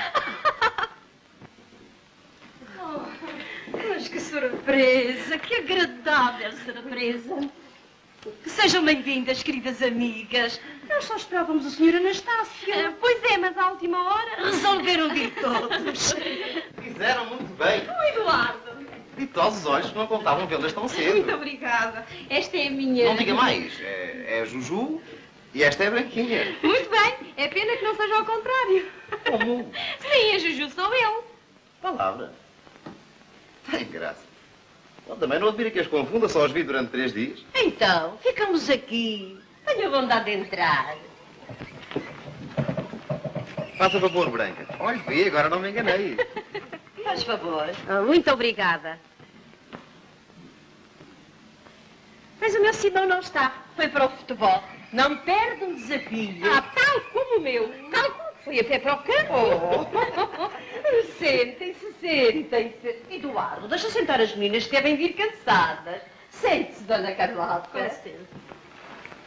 Oh, mas que surpresa, que agradável surpresa. Que sejam bem-vindas, queridas amigas. Nós só esperávamos o senhor Anastácio. Ah, pois é, mas à última hora... Resolveram de ir todos. Fizeram muito bem. O Eduardo. Ditosos olhos que não contavam vê-las tão cedo. Muito obrigada. Esta é a minha... Não diga mais. É, é a Juju e esta é a Branquinha. Muito bem. É pena que não seja ao contrário. Como? Sim, a Juju sou eu. Palavra. Tem graça. Bom, também não admira que as confunda, só as vi durante três dias. Então, ficamos aqui. Tenha vontade de entrar. Faça favor, Branca. Olha, vi, agora não me enganei. Faz favor. Oh, muito obrigada. Mas o meu Simão não está. Foi para o futebol. Não perde um desafio. Ah, tal como o meu. Tal como foi até para o campo. Oh. Sentem-se, sentem-se. Eduardo, deixa sentar as meninas que devem vir cansadas. Sente-se, Dona Carlota. Com licença.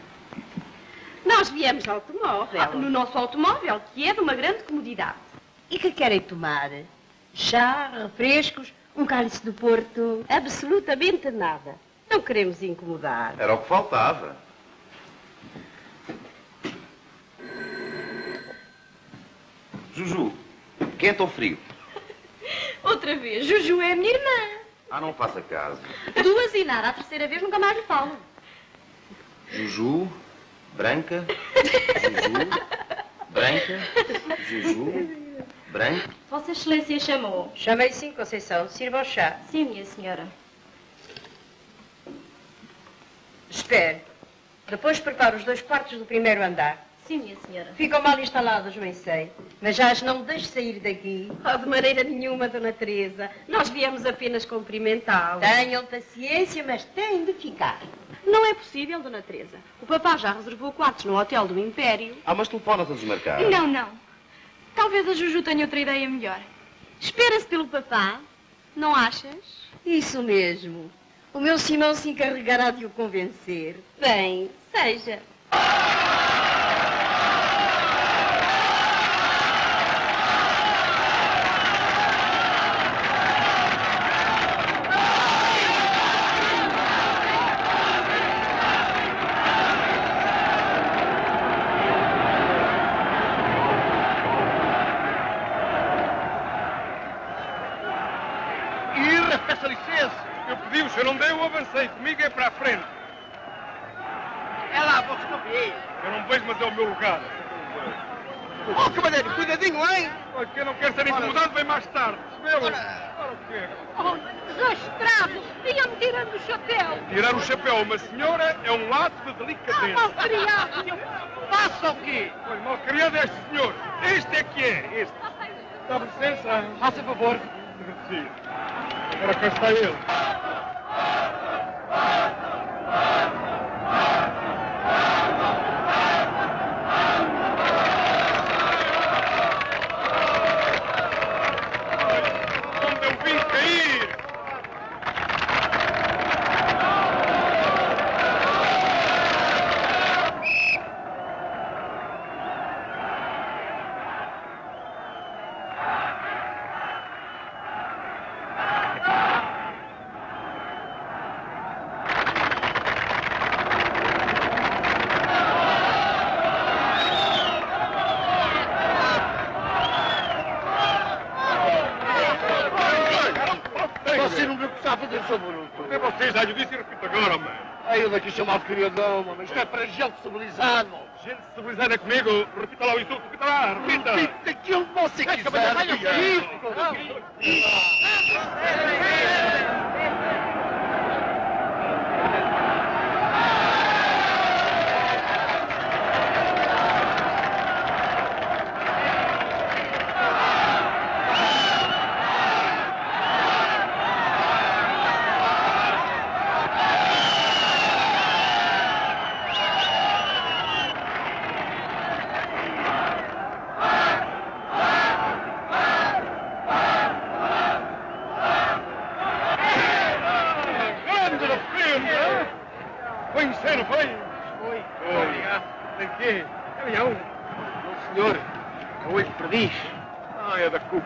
Nós viemos de automóvel. Ah, no nosso automóvel, que é de uma grande comodidade. E que querem tomar? Chá, refrescos, um cálice do Porto? Absolutamente nada. Não queremos incomodar. Era o que faltava. Juju, quente ou frio? Outra vez, Juju é a minha irmã. Ah, não faça caso. Duas e nada, a terceira vez nunca mais lhe falo. Juju, branca, Juju, branca, Juju, branca. Vossa Excelência chamou. Chamei sim, Conceição. Sirva o chá. Sim, minha senhora. Espere. Depois preparo os dois quartos do primeiro andar. Sim, minha senhora. Ficam mal instalados, bem sei. Mas já as não deixe sair daqui. Oh, de maneira nenhuma, Dona Teresa. Nós viemos apenas cumprimentá-la. Tenham paciência, mas têm de ficar. Não é possível, Dona Teresa. O papá já reservou quartos no Hotel do Império. Ah, mas telefona-se a desmarcar. Não, não. Talvez a Juju tenha outra ideia melhor. Espera-se pelo papá. Não achas? Isso mesmo. O meu Simão se encarregará de o convencer. Bem, seja. Peça licença. Eu pedi, o senhor não deu, eu avancei. Comigo é para a frente. É lá, você não vê. Eu não vejo, mas é o meu lugar. Oh, cavalheiro, cuidadinho, hein? Olha, quem não quer ser incomodado vem mais tarde. Percebeu? Ora. Ora, o quê? Oh, desastrado! Ia-me tirando o chapéu! Tirar o chapéu a uma senhora é um ato de delicadeza. Ah, malcriado! Faça o quê? Olha, mal criado é este senhor. Este é que é, este. Dá licença. Faça favor. Sim. Agora cá está ele. Onde eu vim cair? Você não me precisava fazer seu bruto. É você, já lhe disse e repito agora, mãe. Aí ele aqui chamado de criadão, mas isto é para gente civilizada. Gente civilizada comigo, repita lá o insulto, repita lá, repita. Repita aquilo que você É, quiser. cavalheiro, venha filho. comigo. Grande defesa! Foi em cena, foi? Foi. Foi. Tem quê? Caminhão? Não, senhor. É hoje perdiz. Ah, é da culpa.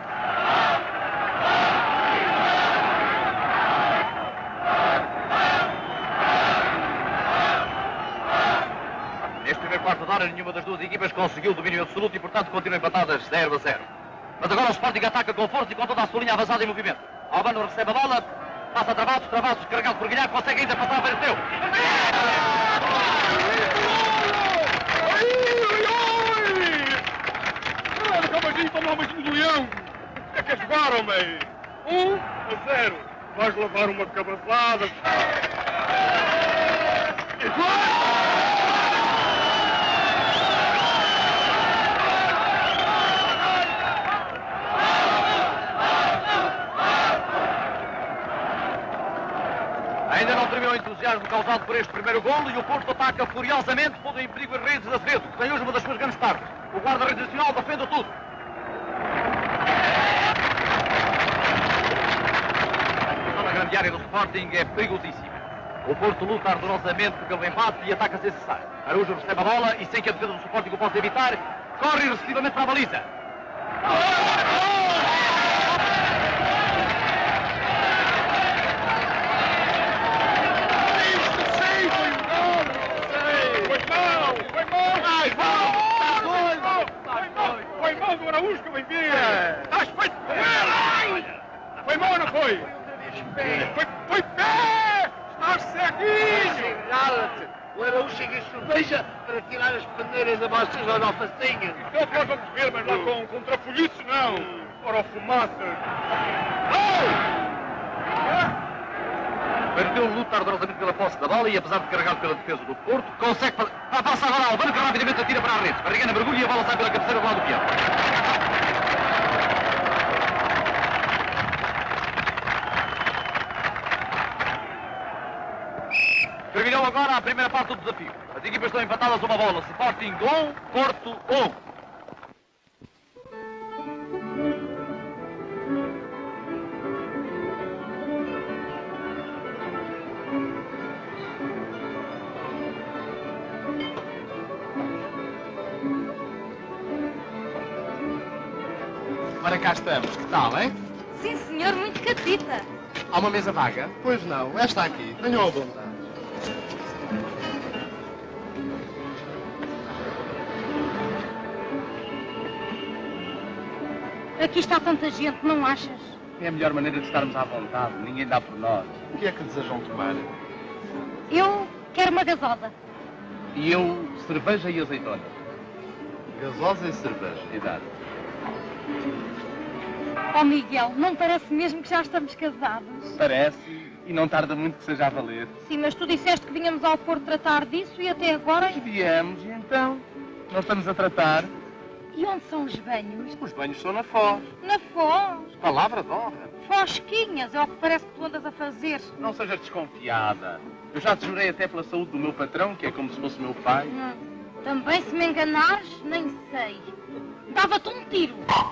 Neste primeiro quarto de hora, nenhuma das duas equipas conseguiu domínio absoluto e, portanto, continuam empatadas zero a zero. Mas agora o Sporting ataca com força e com toda a sua linha avançada em movimento. Albano recebe a bola, passa a Travassos, Travassos carregado por Guilherme, consegue ainda passar para o teu. Claro, cabaginho, toma um beijinho do leão. O que é que é jogar, homem? Um a zero. Vais levar uma cabeçada. Ainda não terminou o entusiasmo causado por este primeiro golo e o Porto ataca furiosamente, pondo em perigo as redes de Azevedo, que tem hoje uma das suas grandes partes. O guarda-redes nacional defende tudo. A zona grande área do Sporting é perigosíssima. O Porto luta ardorosamente pelo empate e ataca sem cessar. Araújo recebe a bola e, sem que a defesa do Sporting o possa evitar, corre respectivamente para a baliza. do Araújo que eu envia. Estás feito com ele. Foi mal ou não foi? Foi, foi pé. Estás ceguinho. Cala-te. O Araújo chega a cerveja para tirar as peneiras abaixo das alfacinhas. Então nós vamos ver, mas lá com, com trafolhices não. Ora, fumaça. Perdeu luta ardorosamente pela posse da bola e, apesar de carregado pela defesa do Porto, consegue... Ah, passa agora Albano, que rapidamente atira para a rede. Barrigana mergulha e a bola sai pela cabeceira do lado do pião. Terminou agora a primeira parte do desafio. As equipas estão empatadas uma bola. Sporting um, Porto um. Ora, cá estamos. Que tal, hein? Sim, senhor, muito catita. Há uma mesa vaga? Pois não, esta aqui. Tenham a vontade. Aqui está tanta gente, não achas? É a melhor maneira de estarmos à vontade. Ninguém dá por nós. O que é que desejam tomar? Eu quero uma gasosa. E eu, cerveja e azeitona. Gasosa e cerveja. Exato. Oh, Miguel, não parece mesmo que já estamos casados? Parece. E não tarda muito que seja a valer. Sim, mas tu disseste que vinhamos ao Porto tratar disso e até agora... Viemos, e então? Não estamos a tratar? E onde são os banhos? Os banhos são na Foz. Na Foz. Palavra de honra. Fosquinhas, é o que parece que tu andas a fazer. Não sejas desconfiada. Eu já te jurei até pela saúde do meu patrão, que é como se fosse meu pai. Hum. Também se me enganares, nem sei. Dava-te um tiro.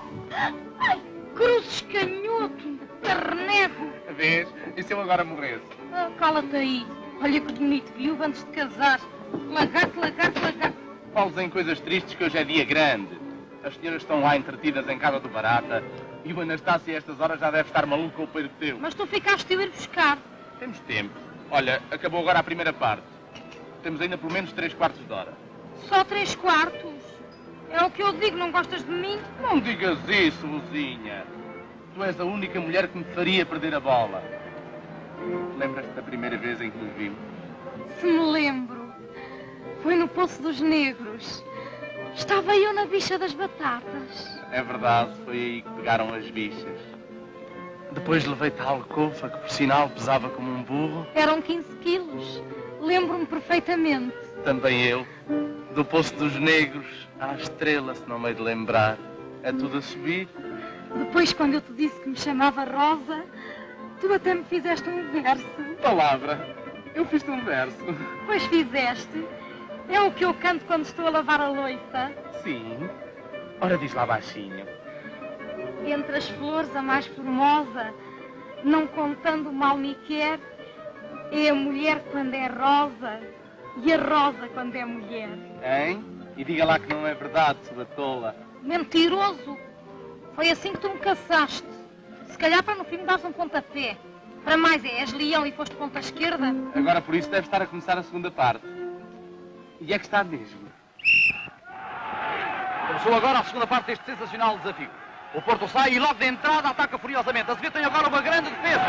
Ai, cruzes canhoto, carnego. Vês? E se eu agora morresse? Ah, cala-te aí. Olha que bonito, viúva antes de casar. Lagarto, lagarto, lagarto. Falos em coisas tristes que hoje é dia grande. As senhoras estão lá entretidas em casa do Barata e o Anastácio a estas horas já deve estar maluco com o peiro teu. Mas tu ficaste a ir buscar. Temos tempo. Olha, acabou agora a primeira parte. Temos ainda pelo menos três quartos de hora. Só três quartos? É o que eu digo, não gostas de mim? Não digas isso, Luzinha. Tu és a única mulher que me faria perder a bola. Lembras-te da primeira vez em que nos vimos? Se me lembro. Foi no Poço dos Negros. Estava eu na bicha das batatas. É verdade, foi aí que pegaram as bichas. Depois levei-te à alcofa, que por sinal pesava como um burro. Eram quinze quilos. Lembro-me perfeitamente. Também eu. Do Poço dos Negros à estrela, se não me hei de lembrar. É tudo a subir. Depois, quando eu te disse que me chamava Rosa, tu até me fizeste um verso. Palavra, eu fiz-te um verso. Pois fizeste. É o que eu canto quando estou a lavar a louça. Sim. Ora, diz lá baixinho. Entre as flores, a mais formosa, não contando mal me quer, é a mulher quando é rosa e a rosa quando é mulher. Hein? E diga lá que não é verdade, sua tola. Mentiroso! Foi assim que tu me caçaste. Se calhar para no fim me dares um pontapé. Para mais é, és leão e foste ponta esquerda. Agora por isso deve estar a começar a segunda parte. E é que está mesmo. Começou agora a segunda parte deste sensacional desafio. O Porto sai e logo de entrada ataca furiosamente. A seguir tem agora uma grande defesa.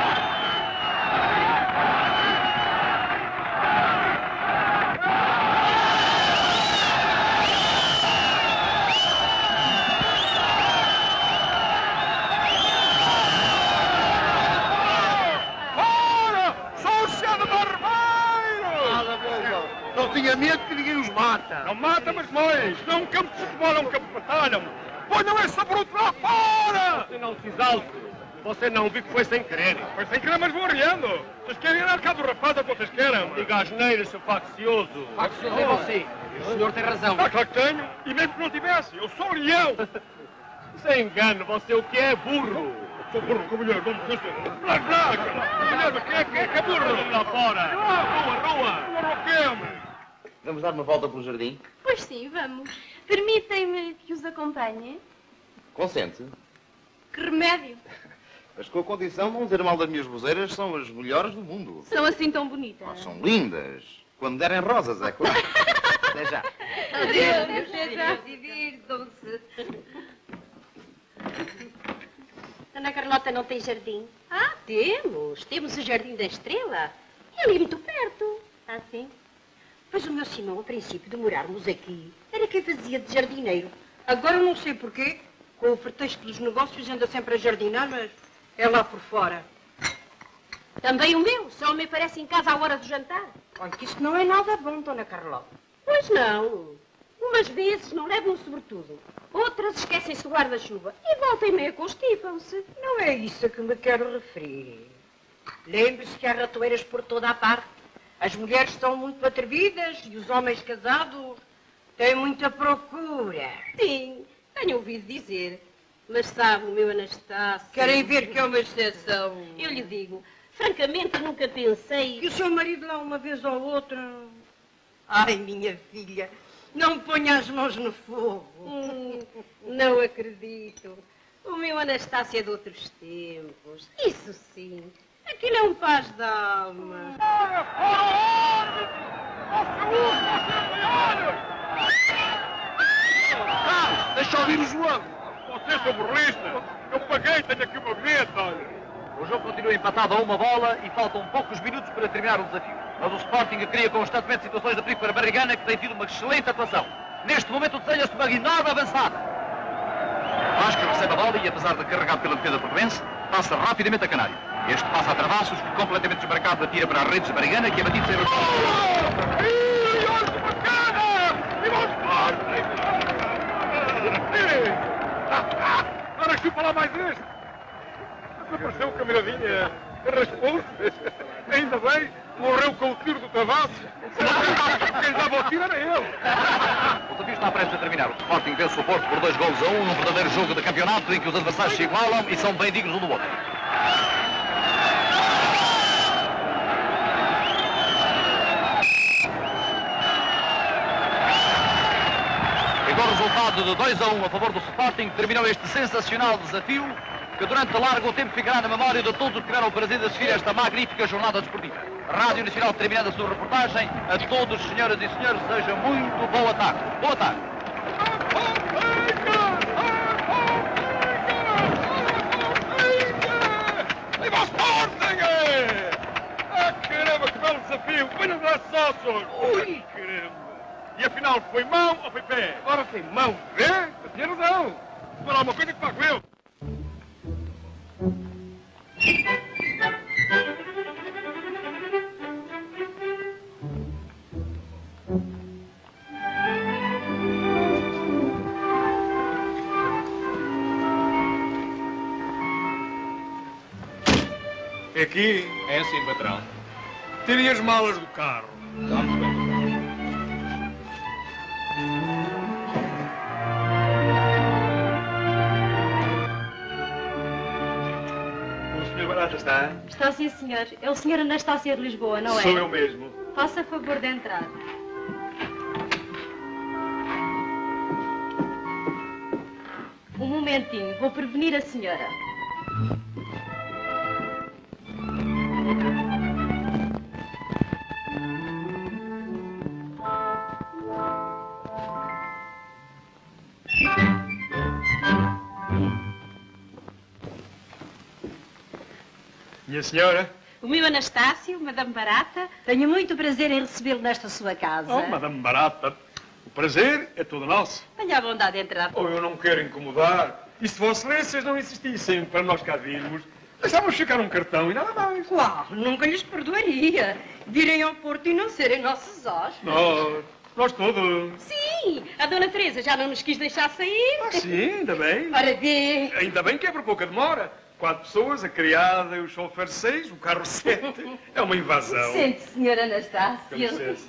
Não tinha medo que ninguém os mata. Não mata, mas mais. Não é um campo de futebol, é um campo de batalha. Ponham essa bruta lá fora! Você não se exalte. Você não viu que foi sem querer. Foi sem querer, mas vou arriando. Vocês querem ir ao cabo do rapaz, é o que vocês querem. Diga asneira, seu faccioso. Faccioso é você. O senhor tem razão. Ah, claro que tenho. E mesmo que não tivesse, eu sou leão. Sem engano, você o que é burro. Sou burro com mulher, vamos ver. Lá, lá, mulher, mas quem é que é, que é burro? Vamos lá fora. Rua, rua. Rua, o quê, homem? Vamos dar uma volta pelo jardim? Pois sim, vamos. Permitem-me que os acompanhe? Consente. Que remédio? Mas com a condição de não dizer mal das minhas bluseiras, são as melhores do mundo. São assim tão bonitas? Ah, são lindas. Quando derem rosas, é claro. Até já. Adeus, meus filhos, divirtam-se. Dona Carlota não tem jardim? Ah, temos. Temos o Jardim da Estrela. É ali muito perto. Ah, sim? Pois o meu Simão, a princípio de morarmos aqui, era quem fazia de jardineiro. Agora não sei porquê, com o pretexto dos negócios anda sempre a jardinar, mas é lá por fora. Também o meu, só me aparece em casa à hora do jantar. Olha que isto não é nada bom, Dona Carlota. Pois não. Umas vezes não levam um sobretudo. Outras esquecem-se do guarda-chuva e voltam e meia constipam-se. Não é isso a que me quero referir. Lembre-se que há ratoeiras por toda a parte. As mulheres são muito atrevidas e os homens casados têm muita procura. Sim, tenho ouvido dizer. Mas sabe, o meu Anastácio... Querem ver que é uma exceção? Eu lhe digo, francamente nunca pensei... Que o seu marido lá uma vez ou outra... Ai, minha filha, não ponha as mãos no fogo. Hum, não acredito. O meu Anastácio é de outros tempos. Isso sim. Aquilo é um paz de alma. Ah, deixa ouvir o João. Você, seu burrista, eu paguei, tenho aqui uma bilheta, olha. O jogo continua empatado a uma bola e faltam poucos minutos para terminar o desafio. Mas o Sporting cria constantemente situações de perigo para Barrigana, que tem tido uma excelente atuação. Neste momento desenha-se uma enorme avançada. Vasco recebe a bola e, apesar de carregado pela defesa portuense, passa rapidamente a Canário. Este passa a travassos, que completamente desmarcado atira para as redes de Barrigana, que é batido sem recurso. Ih, olha que bacana! E vamos embora! Agora chupa lá mais este! Apareceu o camaradinha, raspou-se. Ainda bem, morreu com o tiro do Tavares. Quem dava o tiro era ele. O desafio está prestes a terminar. O Sporting vence o Porto por dois golos a um, num verdadeiro jogo de campeonato em que os adversários se igualam e são bem dignos um do outro. E com o resultado de dois a um a favor do Sporting, terminou este sensacional desafio, que durante largo tempo ficará na memória de todos os que tiveram o prazer de assistir a esta magnífica jornada desportiva. Rádio Nacional terminando a sua reportagem. A todos, senhoras e senhores, seja muito boa tarde. Boa tarde. Viva o Sporting! Ah, caramba, que belo desafio! Venham lá sócios! Ui, caramba! E afinal, foi mão ou foi pé? Agora foi mão. Vê? Tinha razão. Se for alguma coisa que pago eu. É aqui? É assim, patrão. Tirem as malas do carro. Vamos bem. O senhor Barata está? Está sim, senhor. É o senhor Anastácio de Lisboa, não é? Sou eu mesmo. Faça favor de entrar. Um momentinho, vou prevenir a senhora. Minha senhora? O meu Anastácio, Madame Barata, tenho muito prazer em recebê-lo nesta sua casa. Oh, Madame Barata, o prazer é todo nosso. Tenha a bondade de entrar. Oh, eu não quero incomodar. E se Vossas Excelências não insistissem para nós cá virmos, deixávamos ficar um cartão e nada mais. Uau, nunca lhes perdoaria. Virem ao Porto e não serem nossos hóspedes. Nós, nós todos. Sim, a Dona Teresa já não nos quis deixar sair. Ah, sim, ainda bem. Ora bem. Ainda bem que é por pouca demora. Quatro pessoas, a criada, o chofer seis, o carro sete. É uma invasão. Sente, senhor Anastácio. Com licença.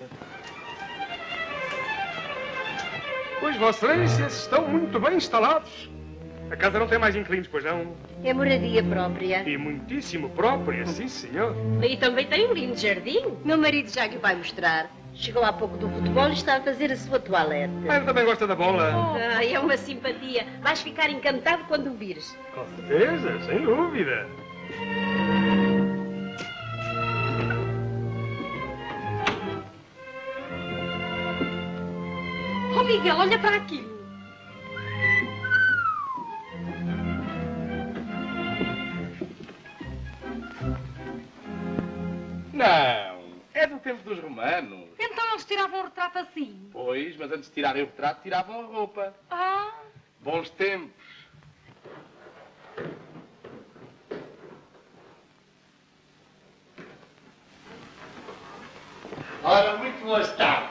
Pois, Vossas Excelências estão muito bem instalados. A casa não tem mais inquilinos, pois não? É moradia própria. E muitíssimo própria, sim, senhor. E também tem um lindo jardim. Meu marido já lhe vai mostrar. Chegou há pouco do futebol e está a fazer a sua toalete. Ah, ele também gosta da bola. Ah, é uma simpatia. Vais ficar encantado quando o vires. Com certeza, sem dúvida. Oh, Miguel, olha para aquilo. Não, é do tempo dos romanos. Então eles tiravam o retrato assim? Pois, mas antes de tirarem o retrato, tiravam a roupa. Ah. Bons tempos. Ora, muito boas tardes.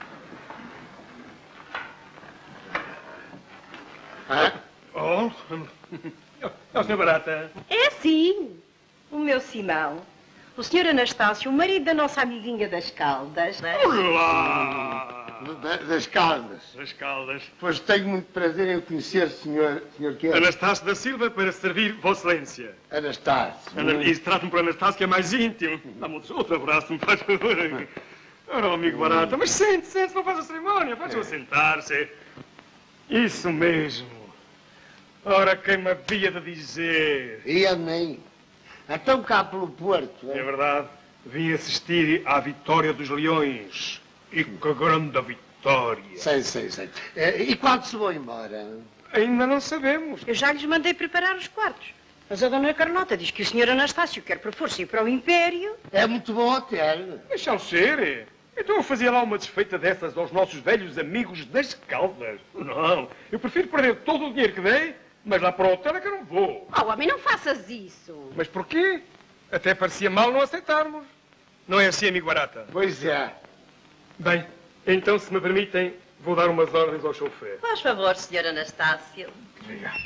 Ah? Oh, é o senhor Barata. É sim, o meu Simão. O senhor Anastácio, o marido da nossa amiguinha das Caldas. Olá! Da- Das Caldas. Das Caldas. Pois tenho muito prazer em o conhecer, senhor, senhor que é? Anastácio da Silva para servir Vossa Excelência. Anastácio. Ana, e trata-me por Anastácio, que é mais íntimo. Dá-me outro abraço, me faz favor. Ora, amigo Barata, mas sente, sente, não faz a cerimónia, faz-o sentar-se. Isso mesmo. Ora, quem me havia de dizer? E a mim? Então cá pelo Porto. É verdade, vim assistir à vitória dos Leões. E que grande vitória. Sei, sei, sei. Eh, E quando se vão embora? Ainda não sabemos. Eu já lhes mandei preparar os quartos. Mas a dona Carlota diz que o senhor Anastácio quer por força ir para o Império. É muito bom hotel. Deixa-o ser. Então eu fazia lá uma desfeita dessas aos nossos velhos amigos das Caldas. Não, eu prefiro perder todo o dinheiro que dei, mas lá para o hotel é que eu não vou. Oh, homem, não faças isso. Mas porquê? Até parecia mal não aceitarmos. Não é assim, amigo Barata? Pois é. Bem, então, se me permitem, vou dar umas ordens ao chofer. Faz favor, senhor Anastácio. Obrigado.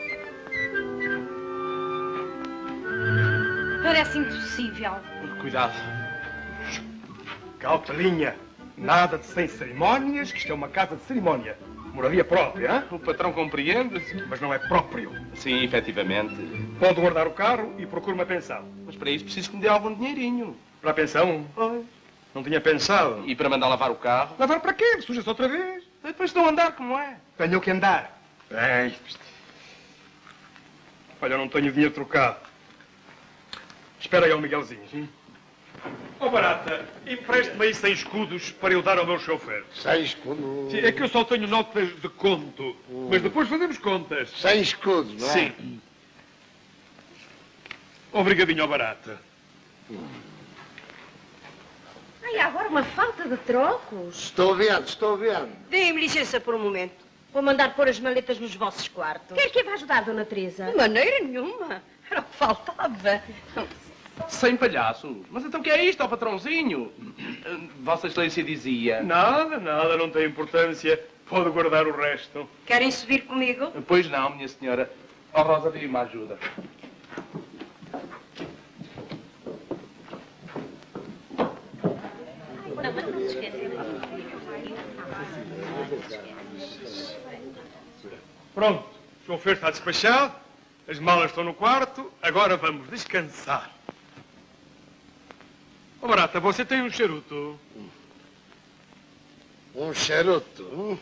Parece impossível. Cuidado. Cautelinha. Nada de sem cerimónias, que isto é uma casa de cerimónia. Moradia própria, hein? O patrão compreende? Mas não é próprio. Sim, efetivamente. Pode guardar o carro e procure uma pensão. Mas para isso preciso que me dê algum dinheirinho. Para a pensão? Pois. Não tinha pensado. E para mandar lavar o carro? Lavar para quê? Suja-se outra vez. Depois de não andar, como é? Tenho que andar. Bem. Olha, eu não tenho dinheiro trocado. Espera aí ao Miguelzinho, sim? Ó, oh, Barata, empreste-me aí cem escudos para eu dar ao meu chofer. Cem escudos? Sim, é que eu só tenho notas de conto. Hum. Mas depois fazemos contas. Cem escudos, não é? Sim. Obrigadinho, ó, Barata. Hum. Ai, agora uma falta de trocos. Estou vendo, estou vendo. Deem-me licença por um momento. Vou mandar pôr as maletas nos vossos quartos. Quer que a vá ajudar, Dona Teresa? De maneira nenhuma. Era o que faltava. Sem palhaços. Mas então o que é isto, ó patrãozinho? Vossa Excelência dizia... Nada, nada, não tem importância. Pode guardar o resto. Querem subir comigo? Pois não, minha senhora. Ó Rosa, dê-me uma ajuda. Pronto, o chofer está despachado, as malas estão no quarto, agora vamos descansar. Ó, oh, Barata, você tem um charuto? Um charuto? Hum?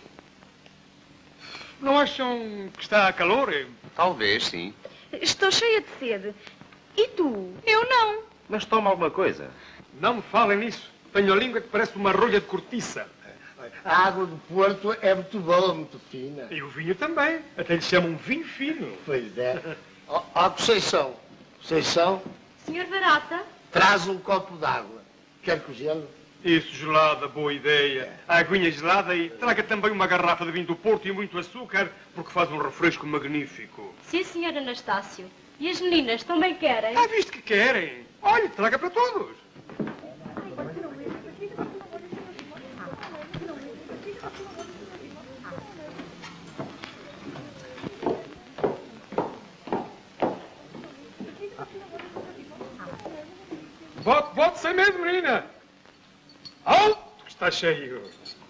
Não acham que está a calor? Talvez, sim. Estou cheia de sede. E tu? Eu não. Mas toma alguma coisa. Não me falem nisso. Tenho a língua que parece uma rolha de cortiça. A água do Porto é muito boa, muito fina. E o vinho também. Até lhe chamam vinho fino. Pois é. Ó, oh, Conceição. Conceição, Senhor Barata? traz um copo d'água. Quer com gelo? Isso, gelada, boa ideia. A aguinha gelada e traga também uma garrafa de vinho do Porto e muito açúcar, porque faz um refresco magnífico. Sim, senhor Anastácio. E as meninas também querem? Ah, visto que querem. Olhe, traga para todos. Vote, vote sem medo, menina. Alto, que está cheio.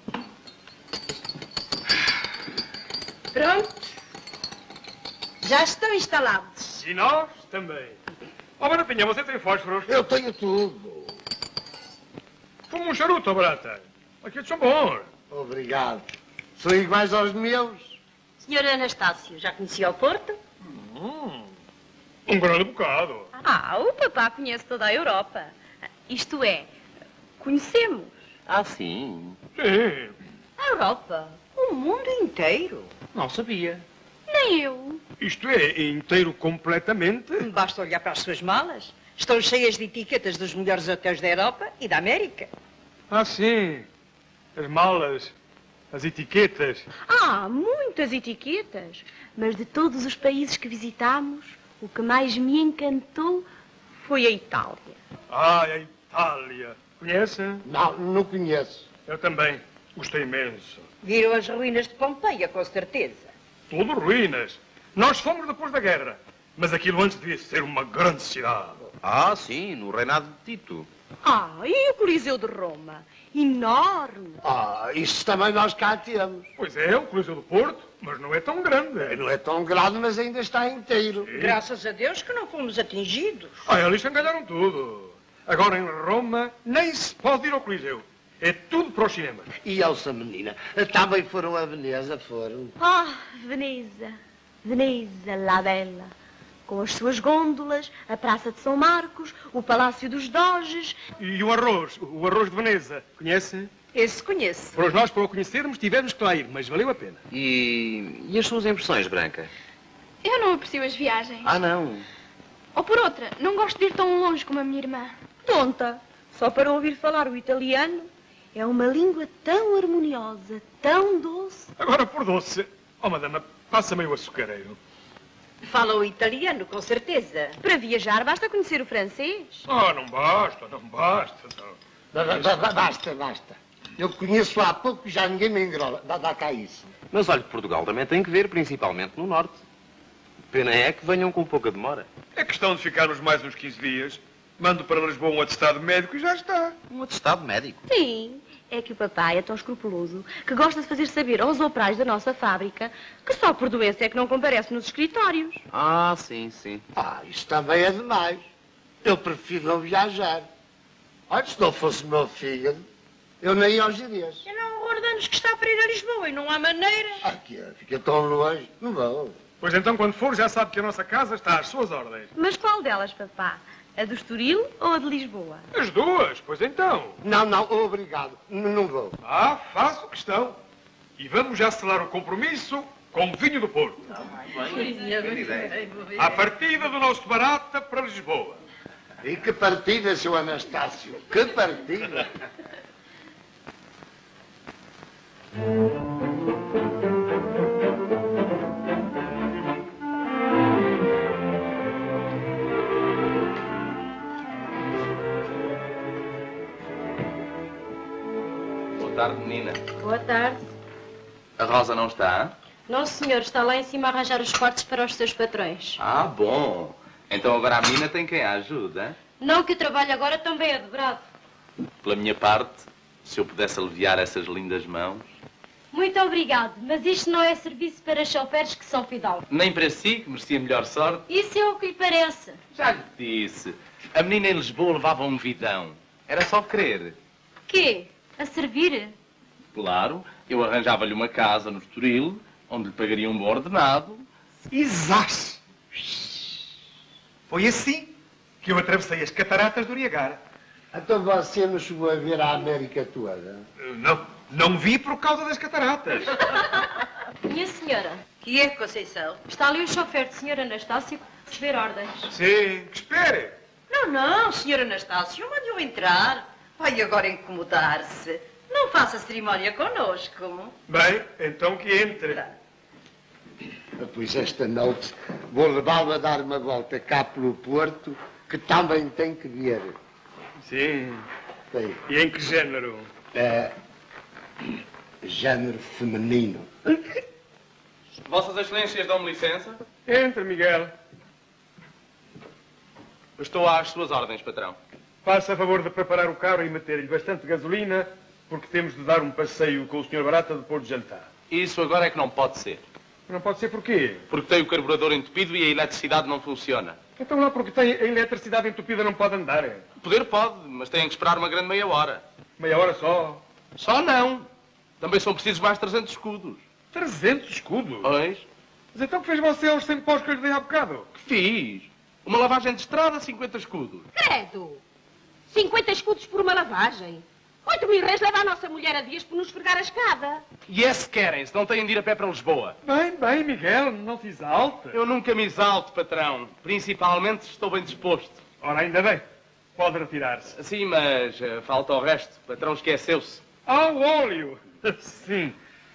Pronto. Já estão instalados. E nós também. Ó, Baratinha, você tem fósforos? Eu tenho tudo. Fuma um charuto, Barata. Aqueles são bons. Obrigado. São iguais aos meus. Senhor Anastácio, já conhecia o Porto? Hum, um grande bocado. Ah, o papá conhece toda a Europa. Isto é, conhecemos. Ah, sim. Sim. A Europa? O mundo inteiro? Não sabia. Nem eu. Isto é, inteiro completamente. Basta olhar para as suas malas. Estão cheias de etiquetas dos melhores hotéis da Europa e da América. Ah, sim. As malas, as etiquetas. Ah, muitas etiquetas. Mas de todos os países que visitámos, o que mais me encantou foi a Itália. Ah, a Itália. Conhece? Não, não conheço. Eu também. Gostei imenso. Viram as ruínas de Pompeia, com certeza. Tudo ruínas. Nós fomos depois da guerra. Mas aquilo antes devia ser uma grande cidade. Ah, sim, no reinado de Tito. Ah, e o Coliseu de Roma? Enorme. Ah, isso também nós cá temos. Pois é, o Coliseu do Porto, mas não é tão grande. Não é tão grande, mas ainda está inteiro. Sim. Graças a Deus que não fomos atingidos. Ah, eles engalharam tudo. Agora em Roma nem se pode ir ao Coliseu. É tudo para o cinema. E Elsa, menina, também foram a Veneza, foram? Ah, Veneza. Veneza, la bella. Com as suas gôndolas, a Praça de São Marcos, o Palácio dos Doges. E o arroz, o arroz de Veneza. Conhece? Esse conheço. Para nós, para o conhecermos, tivemos que lá ir, mas valeu a pena. E, e as suas impressões, Branca? Eu não aprecio as viagens. Ah, não. Ou por outra, não gosto de ir tão longe como a minha irmã. Tonta, só para ouvir falar o italiano. É uma língua tão harmoniosa, tão doce. Agora, por doce, oh, madama, passa-me o açucareiro. Fala o italiano, com certeza. Para viajar basta conhecer o francês. Ah, não basta, não basta. Não. Basta, basta. Eu conheço há pouco e já ninguém me engrola. Dá, dá cá isso. Mas olha, Portugal também tem que ver, principalmente no norte. Pena é que venham com pouca demora. É questão de ficarmos mais uns quinze dias. Mando para Lisboa um atestado médico e já está. Um atestado médico? Sim, é que o papai é tão escrupuloso que gosta de fazer saber aos operários da nossa fábrica que só por doença é que não comparece nos escritórios. Ah, sim, sim. Ah, isso também é demais. Eu prefiro não viajar. Olha, se não fosse o meu fígado, eu nem ia aos dias. E não horror de anos que está para ir a Lisboa e não há maneira. Aqui, fica tão longe. Não vou. Pois então, quando for, já sabe que a nossa casa está às suas ordens. Mas qual delas, papá? A do Estoril ou a de Lisboa? As duas, pois então. Não, não, obrigado. N não vou. Ah, faço questão. E vamos já selar o compromisso com o vinho do Porto. A partida do nosso barata para Lisboa. E que partida, seu Anastácio. Que partida. Boa tarde, menina. Boa tarde. A Rosa não está? Não, senhor, está lá em cima a arranjar os quartos para os seus patrões. Ah, bom. Então agora a menina tem quem a ajuda. Não que o trabalho agora também é dobrado. Pela minha parte, se eu pudesse aliviar essas lindas mãos... Muito obrigado, mas isto não é serviço para choferes que são fidalgos. Nem para si, que merecia melhor sorte. Isso é o que lhe parece. Já lhe disse. A menina em Lisboa levava um vidão. Era só querer. Quê? A servir? Claro, eu arranjava-lhe uma casa no Estoril, onde lhe pagaria um bom ordenado. Exato. Foi assim que eu atravessei as cataratas do Niagara. Então você não chegou a ver a América toda? Não, não vi por causa das cataratas. Minha senhora. Que é, Conceição? Está ali o chofer de senhor Anastácio a receber ordens. Sim, que espere. Não, não, senhor Anastácio, mande-o entrar. Vai agora incomodar-se. Não faça cerimónia connosco. Bem, então que entre. Pois esta noite vou levá-lo a dar uma volta cá pelo Porto, que também tem que ver. Sim. Tem. E em que género? É... género feminino. Vossas Excelências dão-me licença? Entra, Miguel. Estou às suas ordens, patrão. Faça a favor de preparar o carro e meter-lhe bastante gasolina, porque temos de dar um passeio com o senhor Barata depois de jantar. Isso agora é que não pode ser. Não pode ser porquê? Porque tem o carburador entupido e a eletricidade não funciona. Então lá porque tem a eletricidade entupida não pode andar. Poder pode, mas tem que esperar uma grande meia hora. Meia hora só? Só não. Também são precisos mais trezentos escudos. trezentos escudos? Pois. Mas então que fez você aos cem paus que eu lhe dei há bocado? Que fiz? Uma lavagem de estrada, cinquenta escudos. Credo! cinquenta escudos por uma lavagem. Oito mil reis leva a nossa mulher a dias por nos esfregar a escada. E é se querem, se não têm de ir a pé para Lisboa. Bem, bem, Miguel, não se exalte. Eu nunca me exalto, patrão. Principalmente se estou bem disposto. Ora, ainda bem. Pode retirar-se. Sim, mas uh, falta o resto. O patrão esqueceu-se. Ah, o óleo. Sim.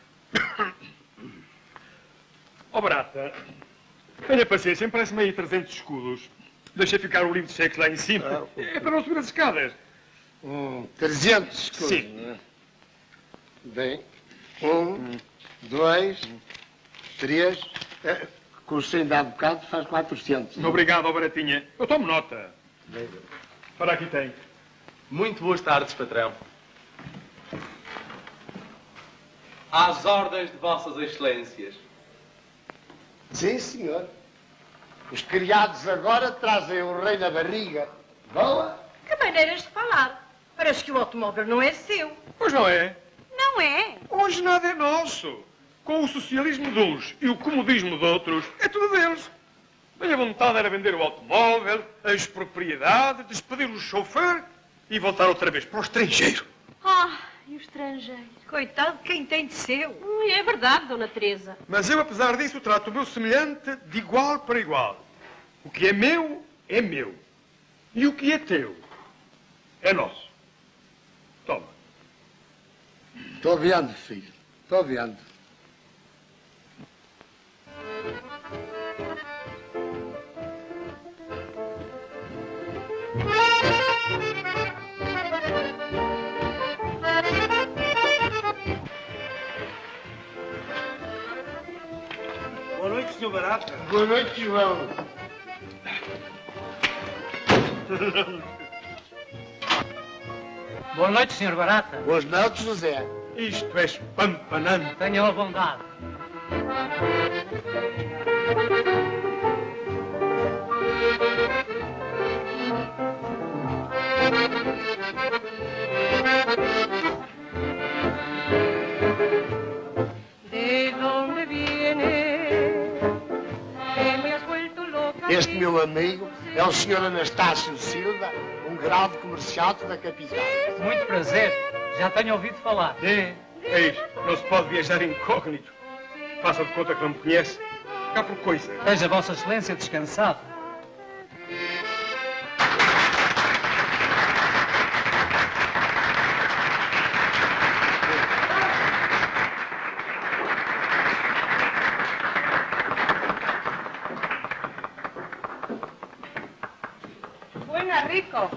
Ó, oh, Barata, tenha paciência, empreste-me aí trezentos escudos. Deixa ficar o livro de cheques lá em cima. Ah, é para não subir as escadas. Hum, trezentos escudos. Sim. Né? Bem, um, dois, três... É, com o cem dado bocado faz quatrocentos. Né? Obrigado, ó, Baratinha. Eu tomo nota. Bem. Para aqui tem. Muito boas tardes, patrão. Às ordens de vossas excelências. Sim, senhor. Os criados agora trazem o rei na barriga. Boa? Que maneiras de falar. Parece que o automóvel não é seu. Pois não é. Não é. Hoje nada é nosso. Com o socialismo de uns e o comodismo de outros, é tudo deles. Minha vontade era vender o automóvel, a expropriedade, despedir o chofer e voltar outra vez para o estrangeiro. Ah, e o estrangeiro? Coitado de quem tem de seu. Hum, é verdade, Dona Teresa. Mas eu, apesar disso, trato o meu semelhante de igual para igual. O que é meu, é meu. E o que é teu, é nosso. Toma. Estou vendo, filho. Estou vendo. Boa noite, senhor Barata. Boa noite, João. Boa noite, senhor Barata. Boas noites, José. Isto é espampanante. Tenha a bondade. Este meu amigo é o senhor Anastácio Silva, um grave comercial da capital. Muito prazer. Já tenho ouvido falar. É, é isto. Não se pode viajar incógnito. Faça de conta que não me conhece. Cá por coisa. Esteja Vossa Excelência descansado. Rico.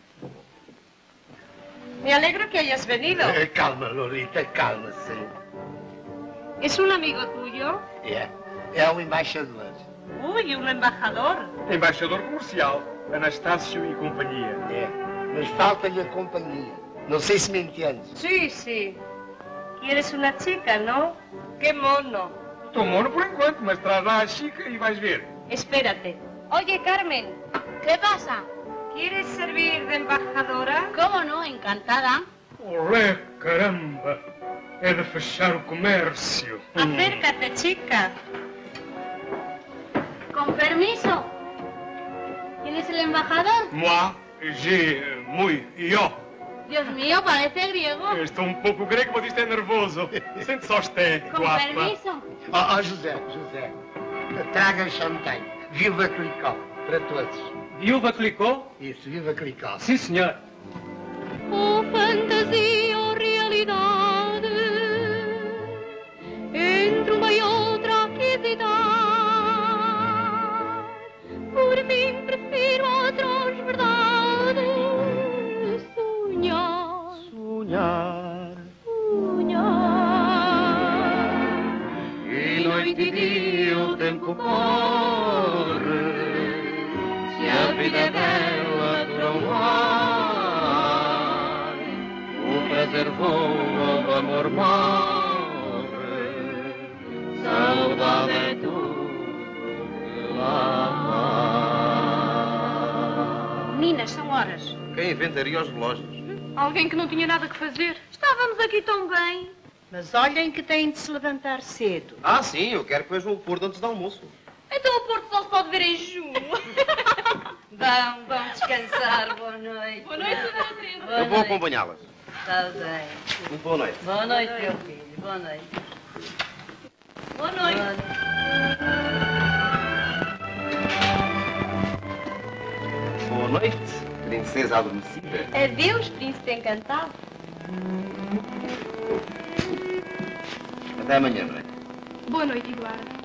Me alegro que hayas venido. Eh, calma, Lolita, calma-se. ¿Es un amigo tuyo? É, é um embaixador. Uy, un embajador. Embaixador comercial, Anastácio e companhia. É, mas falta-lhe a companhia. Não sei se me entendes. Sí, sí. Quieres una chica, ¿no? Qué mono. Estou mono por enquanto, mas traz lá a chica e vais ver. Espérate. Oye, Carmen, ¿qué pasa? ¿Quieres servir de embajadora? ¿Cómo no? Encantada. Olé, caramba! É de fechar o comércio. Acércate, chica. Con permiso. ¿Quién es el embajador? Moi, j'ai, muy, yo. Dios mío, parece griego. Estou um pouco grego, mas isto é nervoso. Sente só este, Con guapa. permiso. Ó, oh, oh, José, José, traga champanhe. Viva Clicó, para todos. Viúva Clicó? Isso, viva Clicó. Sim, senhor. Oh, fantasia ou realidade, entre uma e outra hesitar. Por mim prefiro outras verdades. Sonhar, sonhar, sonhar. E noite e dia o tempo corre. Se a vida é bela dura um ar, o prazer voa, o amor morre, saudade é tudo que lá há. Minas, são horas. Quem inventaria os relógios? Alguém que não tinha nada que fazer. Estávamos aqui tão bem. Mas olhem que têm de se levantar cedo. Ah, sim, eu quero que vejam o Porto antes do almoço. Então o Porto só se pode ver em junho. Vão, vão descansar. Boa noite. Boa noite, Dona Teresa. Boa Eu vou noite. acompanhá-las. Está bem. Muito boa noite. Boa noite, meu filho. Boa noite. Boa noite. Boa noite. Boa noite, princesa adormecida. Adeus, príncipe encantado. Até amanhã, não é? Boa noite, Eduardo.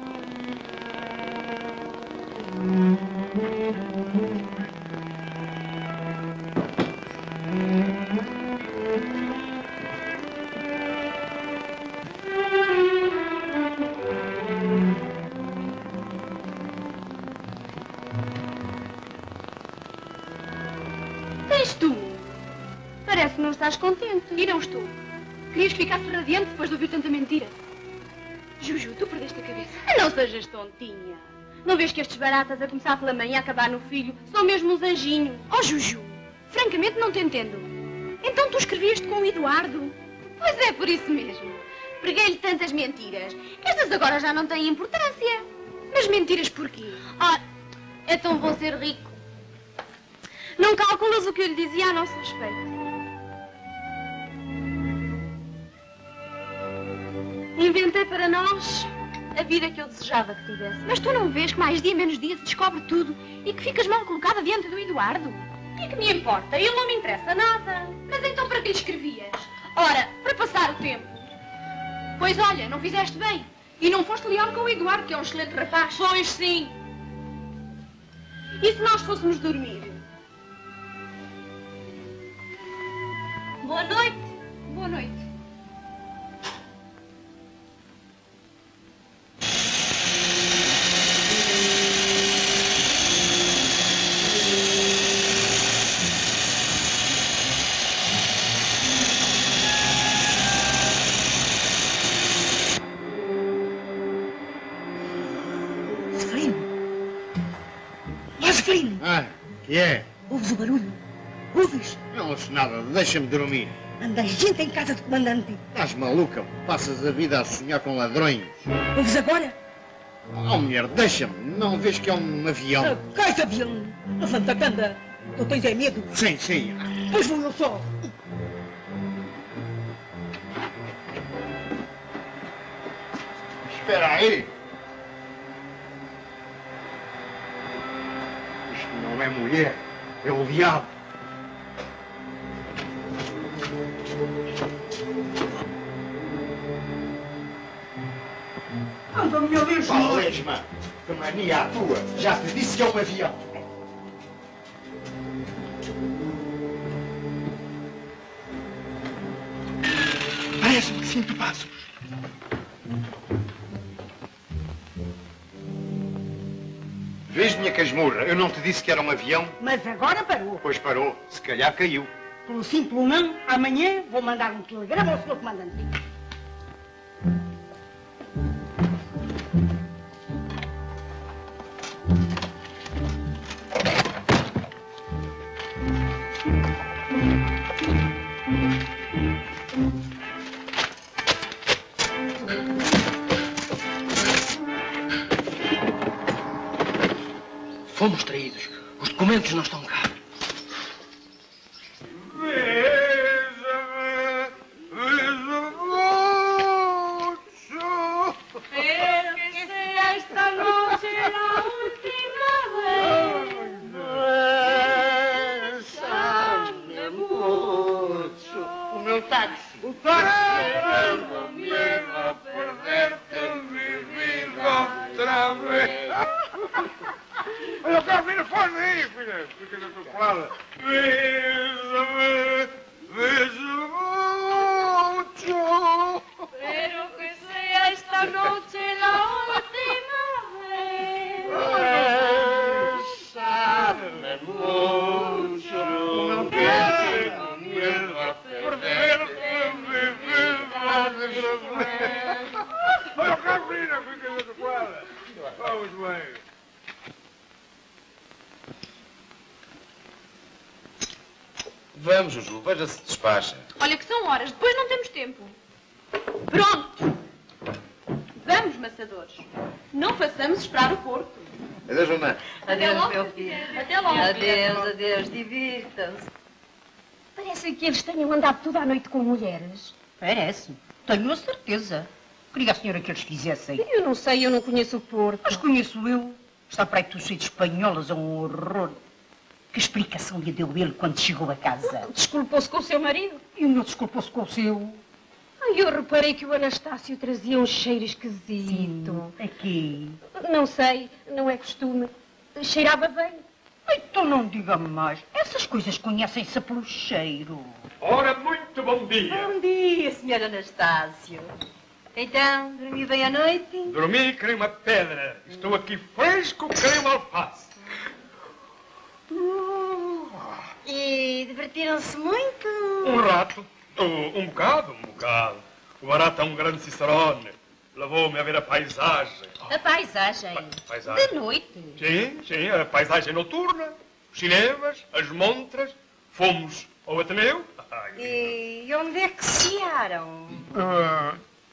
Tens tu? Parece que não estás contente. E não estou. Querias que ficasse radiante depois de ouvir tanta mentira. Juju, tu perdeste a cabeça. Não sejas tontinha. Não vês que estes baratas a começar pela mãe e a acabar no filho são mesmo uns anjinhos? Oh, Juju, francamente não te entendo. Então tu escrevias-te com o Eduardo? Pois é, por isso mesmo. Preguei-lhe tantas mentiras que estas agora já não têm importância. Mas mentiras porquê? Ora, então vou ser rico. Não calculas o que eu lhe dizia a nosso respeito. Inventei para nós a vida que eu desejava que tivesse. Mas tu não vês que mais dia menos dia se descobre tudo e que ficas mal colocada diante do Eduardo? O que é que me importa? Ele não me interessa nada. Mas então para que lhe escrevias? Ora, para passar o tempo. Pois olha, não fizeste bem. E não foste leal com o Eduardo, que é um excelente rapaz. Pois sim. E se nós fôssemos dormir? Boa noite. Boa noite. Ah, que é? Ouves o barulho? Ouves? Não ouço nada, deixa-me dormir. Anda gente em casa de comandante. Estás maluca? Passas a vida a sonhar com ladrões. Ouves agora? Oh, mulher, deixa-me. Não vês que é um avião? Ah, cai de avião. Levanta a anda. Tu tens é medo? Sim, sim. Pois vou eu só. Espera aí. Não é mulher, é o diabo. Anda, minha lesma. Qual lesma? Que mania a tua. Já te disse que é um avião. Parece-me que sinto passos. Vês, minha casmurra, eu não te disse que era um avião? Mas agora parou. Pois parou, se calhar caiu. Pelo sim, pelo não, amanhã vou mandar um telegrama ao senhor comandante. Fomos traídos. Os documentos não estão cá. Olha, Carolina, faz aí, filha. Fica na tua fala. Besa-me, besa-me mucho. Pero que sea esta noche la última vez. Bésame mucho. No quiero miedo a perderte mi vida. Olha, Carolina, fica na tua fala. Vamos bem. Vamos, Juju, veja se despacha. Olha que são horas, depois não temos tempo. Pronto. Vamos, maçadores. Não façamos esperar o porco. Adeus, mamãe. Até logo. meu filho. Até logo. Adeus, adeus, divirtam-se. Parece que eles tenham andado toda a noite com mulheres. Parece. Tenho a certeza. Queria a senhora que eles fizessem. Eu não sei, eu não conheço o Porto. Mas conheço eu. Está para aí tudo cheio de espanholas, é um horror. Que explicação lhe deu ele quando chegou a casa? Desculpou-se com o seu marido? E o meu desculpou-se com o seu? Ai, eu reparei que o Anastácio trazia um cheiro esquisito. Aqui? Não sei, não é costume. Cheirava bem. Então não diga mais. Essas coisas conhecem-se pelo cheiro. Ora, muito bom dia. Bom dia, senhor Anastácio. Então, dormiu bem à noite? Dormi que nem uma pedra. Estou aqui fresco que nem uma alface. E divertiram-se muito? Um rato. Um, um bocado, um bocado. O barato é um grande cicerone. Levou-me a ver a paisagem. A paisagem? Paisagem. De noite? Sim, sim, a paisagem noturna. Os cinemas, as montras. Fomos ao Ateneu. E onde é que cearam? Uh,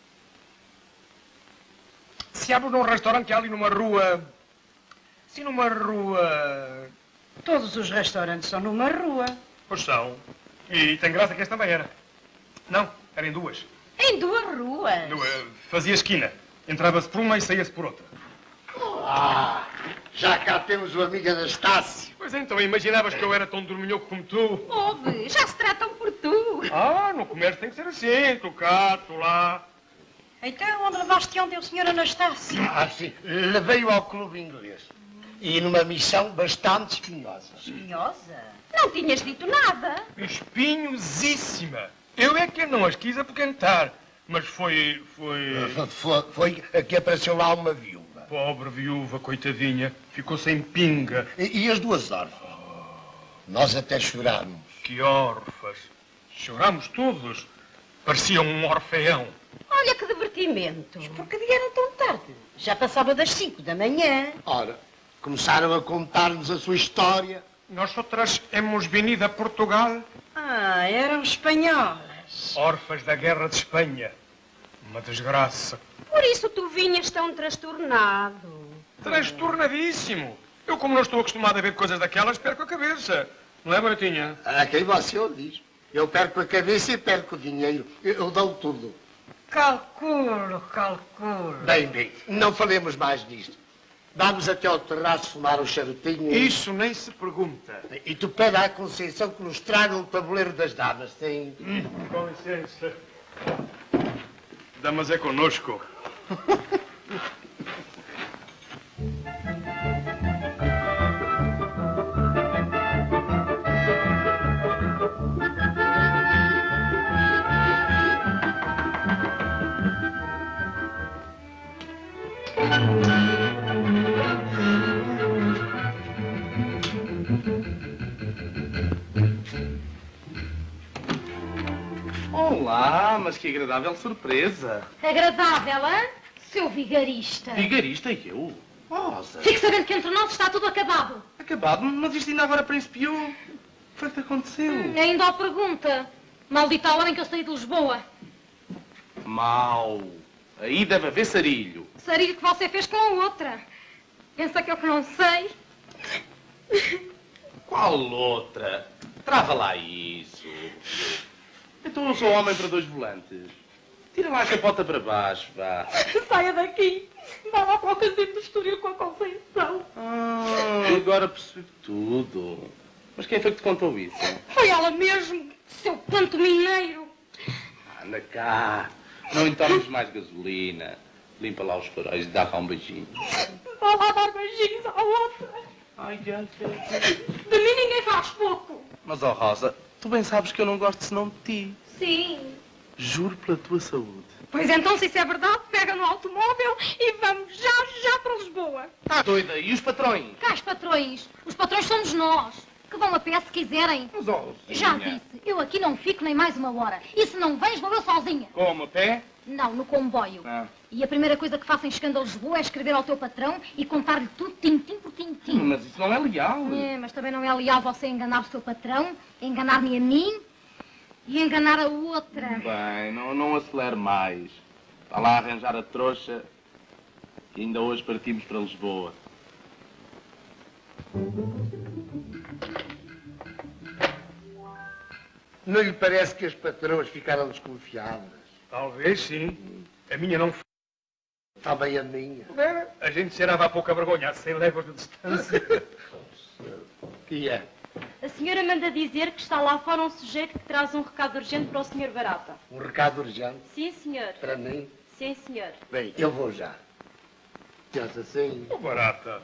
Ceámos num restaurante ali numa rua... Sim, numa rua... Todos os restaurantes são numa rua. Pois são. E tem graça que esta também era. Não, era em duas. Em duas ruas? Duas. Fazia esquina. Entrava-se por uma e saía-se por outra. Ah, já cá temos o amigo Anastácio. Pois então, imaginavas que eu era tão dorminhoco como tu? Ouve, já se tratam por tu. Ah, no comércio tem que ser assim. Tu cá, tu lá. Então, onde levaste ontem o senhor Anastácio? Ah, sim. Levei-o ao clube inglês. E numa missão bastante espinhosa. Espinhosa? Não tinhas dito nada. Espinhosíssima. Eu é que não as quis apoquentar. Mas foi... foi... Foi, foi que apareceu lá uma viúva. Pobre viúva, coitadinha. Ficou sem pinga. E, e as duas órfãs? Nós até chorámos. Que órfãs. Chorámos todos. Parecia um orfeão. Olha que divertimento. Mas por que vieram tão tarde? Já passava das cinco da manhã. Ora, começaram a contar-nos a sua história. Nós outras hemos venido a Portugal. Ah, eram espanholas. Órfãs da Guerra de Espanha. Uma desgraça. Por isso tu vinhas tão trastornado. Transtornadíssimo. Eu, como não estou acostumado a ver coisas daquelas, perco a cabeça. Não é, Baratinha? A quem você o diz. Eu perco a cabeça e perco o dinheiro. Eu dou tudo. Calculo, calculo. Bem, bem, não falemos mais disto. Vamos até ao terraço fumar um charutinho. Isso nem se pergunta. E tu pede à Conceição que nos traga o tabuleiro das damas, sim? Hum, com licença. Damas é conosco. Olá, mas que agradável surpresa. Agradável, hã? Seu vigarista. Vigarista e eu? Rosa. Fique sabendo que entre nós está tudo acabado. Acabado? Mas isto ainda agora principiou. O que foi que te aconteceu? Hum, ainda há pergunta. Maldita a hora em que eu saí de Lisboa. Mal. Aí deve haver sarilho. Sarilho que você fez com a outra. Pensa que eu que não sei? Qual outra? Trava lá isso. Então eu sou homem para dois volantes. Tira lá a capota para baixo, vá. Saia daqui. Vá lá para o casino do Estoril com a Conceição. Ah, agora percebi tudo. Mas quem foi que te contou isso? Foi ela mesmo, seu canto mineiro. Anda cá. Não entornes mais gasolina. Limpa lá os faróis e dá cá um beijinho. Vá lá dar beijinhos à outra. Ai, ai, De mim ninguém faz pouco. Mas, ó Rosa, tu bem sabes que eu não gosto senão de ti. Sim. Juro pela tua saúde. Pois então, se isso é verdade, pega no automóvel e vamos já, já para Lisboa. Tá doida? E os patrões? Cá os patrões. Os patrões somos nós. Que vão a pé se quiserem. Mas, ó, Já Rosinha. disse, eu aqui não fico nem mais uma hora. E se não vens, vou eu sozinha. Como, a pé? Não, no comboio. Ah. E a primeira coisa que faço em chegando a Lisboa é escrever ao teu patrão e contar-lhe tudo tintim por tintim. Mas isso não é leal. É, mas também não é leal você enganar o seu patrão, enganar-me a mim e enganar a outra. Bem, não, não acelere mais. Vá lá arranjar a trouxa e ainda hoje partimos para Lisboa. Não lhe parece que as patroas ficaram desconfiadas? Talvez sim. A minha não foi. Também a minha. A gente cheirava a pouca vergonha a cem léguas de distância. E é? senhora manda dizer que está lá fora um sujeito que traz um recado urgente para o senhor Barata. Um recado urgente? Sim, senhor. Para mim? Sim, senhor. Bem, eu vou já. Pensa assim. Oh, Barata.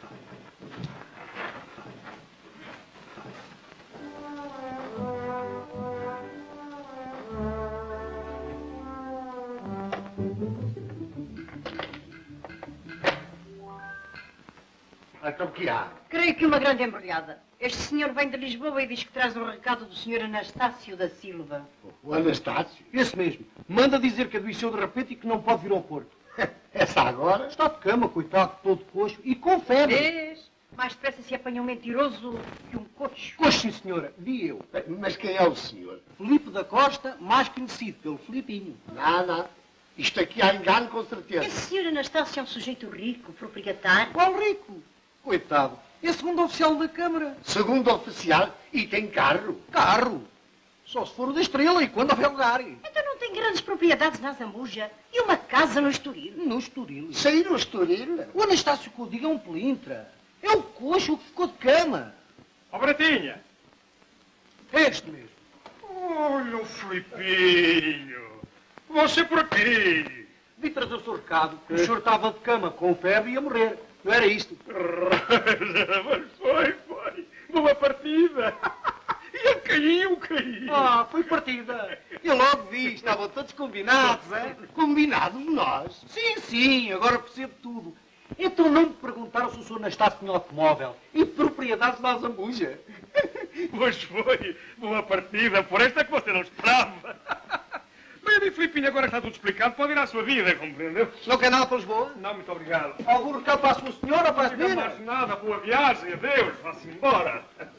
Então, o que há? Creio que uma grande embrulhada. Este senhor vem de Lisboa e diz que traz um recado do senhor Anastácio da Silva. O Anastácio? Esse mesmo. Manda dizer que adoeceu de repente e que não pode vir ao Porto. Essa agora? Está de cama, coitado, todo coxo e com febre. Vês? Mais depressa se apanha um mentiroso que um coxo. Coxo, sim, senhora. Vi eu. Mas quem é o senhor? Filipe da Costa, mais conhecido pelo Filipinho. Não, não. Isto aqui há engano, com certeza. Esse senhor Anastácio é um sujeito rico, proprietário. Qual rico? Coitado. É segundo oficial da Câmara. Segundo oficial? E tem carro? Carro? Só se for o da Estrela e quando houver lugar. Então não tem grandes propriedades na Zambuja e uma casa no Estoril? No Estoril. Sei no Estoril. O Anastácio que eu digo é um pelintra. É o coxo que ficou de cama. Ó, Baratinha. É este mesmo. Olha o Filipinho. Você por aqui. Vi trazer o seu recado. O senhor estava de cama com febre e ia morrer. Não era isto? Mas foi, foi. Boa partida. E ele caiu, caiu. Ah, foi partida. Eu logo vi, estavam todos combinados, é? Combinados nós? Sim, sim, agora percebo tudo. Então não me perguntaram se o senhor Anastácio tinha automóvel e propriedades na Zambuja. Pois foi. Boa partida. Por esta é que você não esperava. Bem, a Filipinho, agora está tudo explicado. Pode ir à sua vida, compreendeu? Não quer nada para Lisboa? Não, muito obrigado. Algum recado para a sua senhora ou para a Não menina? mais nada. Boa viagem. Adeus. Vá-se embora.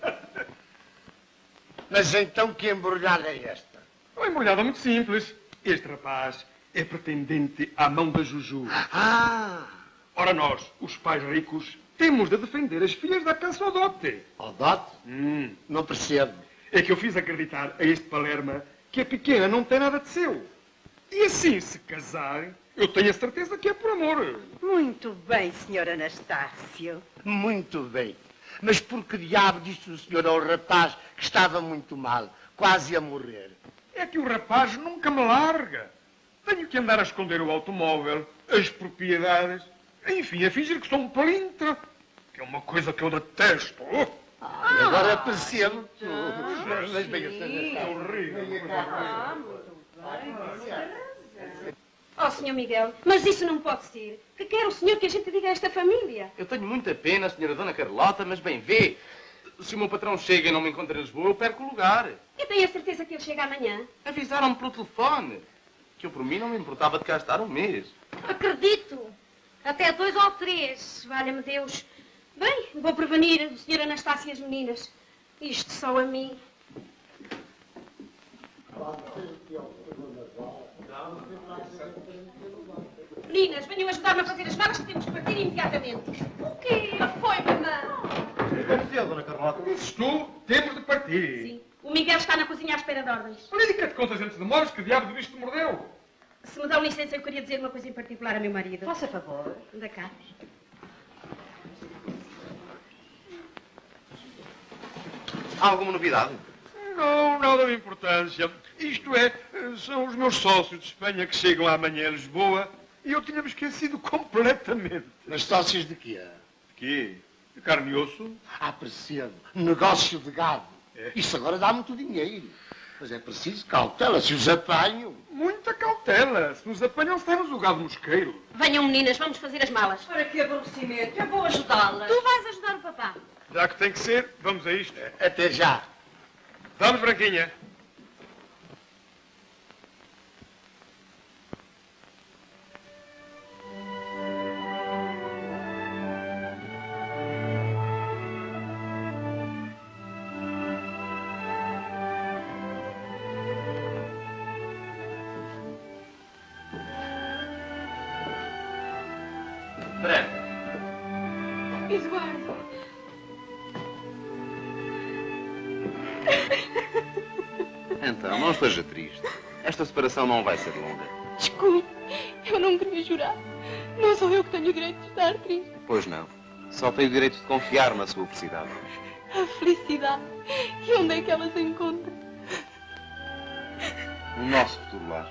Mas então que embrulhada é esta? Uma embrulhada muito simples. Este rapaz é pretendente à mão da Juju. Ah! Ora, nós, os pais ricos, temos de defender as filhas da cança ao dote. Ao dote? Hum. Não percebo. É que eu fiz acreditar a este Palerma que a pequena não tem nada de seu. E assim, se casarem, eu tenho a certeza que é por amor. Muito bem, senhor Anastácio. Muito bem. Mas por que diabo disse o senhor ao rapaz que estava muito mal, quase a morrer? É que o rapaz nunca me larga. Tenho que andar a esconder o automóvel, as propriedades, enfim, a fingir que sou um pelintra, que é uma coisa que eu detesto. Ah, agora percebo tudo. Ah, mas bem, sim, é horrível. Ah, muito bem. Oh, senhor Miguel, mas isso não pode ser. Que quer o senhor que a gente diga a esta família? Eu tenho muita pena, senhora Dona Carlota, mas bem vê. Se o meu patrão chega e não me encontra em Lisboa, eu perco o lugar. Eu tenho a certeza que ele chega amanhã. Avisaram-me pelo telefone que eu, por mim, não me importava de cá estar um mês. Acredito. Até dois ou três, valha-me Deus. Bem, vou prevenir o senhor Anastácio e as meninas. Isto só a mim. Meninas, venham ajudar-me a fazer as malas que temos que partir imediatamente. O quê? Foi, mamãe. O que aconteceu, Dona Carlota? Dizes tu, temos de partir. Sim. O Miguel está na cozinha à espera de ordens. Política de contas antes de moras, que diabo de bicho te mordeu? Se me dão licença, eu queria dizer uma coisa em particular a meu marido. Faça favor. Anda cá. Há alguma novidade? Não, nada de importância. Isto é, são os meus sócios de Espanha que chegam amanhã a Lisboa e eu tinha-me esquecido completamente. Mas sócios de quê? De quê? De carne e osso? Ah, percebo. Negócio de gado. É. Isso agora dá muito dinheiro. Mas é preciso cautela, se os apanham. Muita cautela. Se nos apanham, temos o gado mosqueiro. Venham, meninas, vamos fazer as malas. Ora, que aborrecimento. Eu vou ajudá-las. Tu vais ajudar o papá. Já que tem que ser, vamos a isto. Até já. Vamos, Branquinha. Eduardo. Então, não esteja triste. Esta separação não vai ser longa. Desculpe, eu não queria jurar. Não sou eu que tenho o direito de estar triste. Pois não. Só tenho o direito de confiar na sua felicidade. A felicidade. E onde é que ela se encontra? No nosso futuro lar.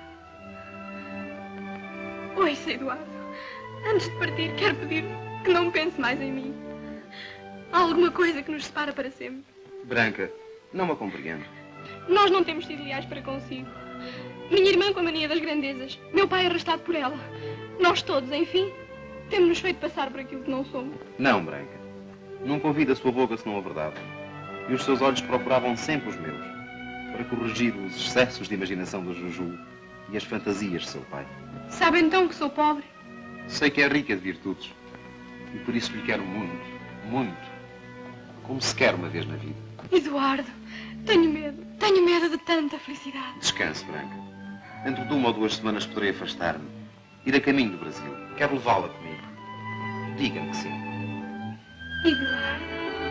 Ouça, Eduardo. Antes de partir, quero pedir que não pense mais em mim. Há alguma coisa que nos separa para sempre. Branca, não me compreendo. Nós não temos sido leais para consigo. Minha irmã com a mania das grandezas. Meu pai arrastado por ela. Nós todos, enfim, temos-nos feito passar por aquilo que não somos. Não, Branca. Nunca ouvi da sua boca senão a verdade. E os seus olhos procuravam sempre os meus, para corrigir os excessos de imaginação do Juju e as fantasias de seu pai. Sabe então que sou pobre? Sei que é rica de virtudes. E por isso lhe quero muito, muito. Como se quer uma vez na vida. Eduardo, tenho medo. Tenho medo de tanta felicidade. Descanse, Branca. Dentro de uma ou duas semanas poderei afastar-me. Ir a caminho do Brasil. Quero levá-la comigo. Diga-me que sim. Eduardo.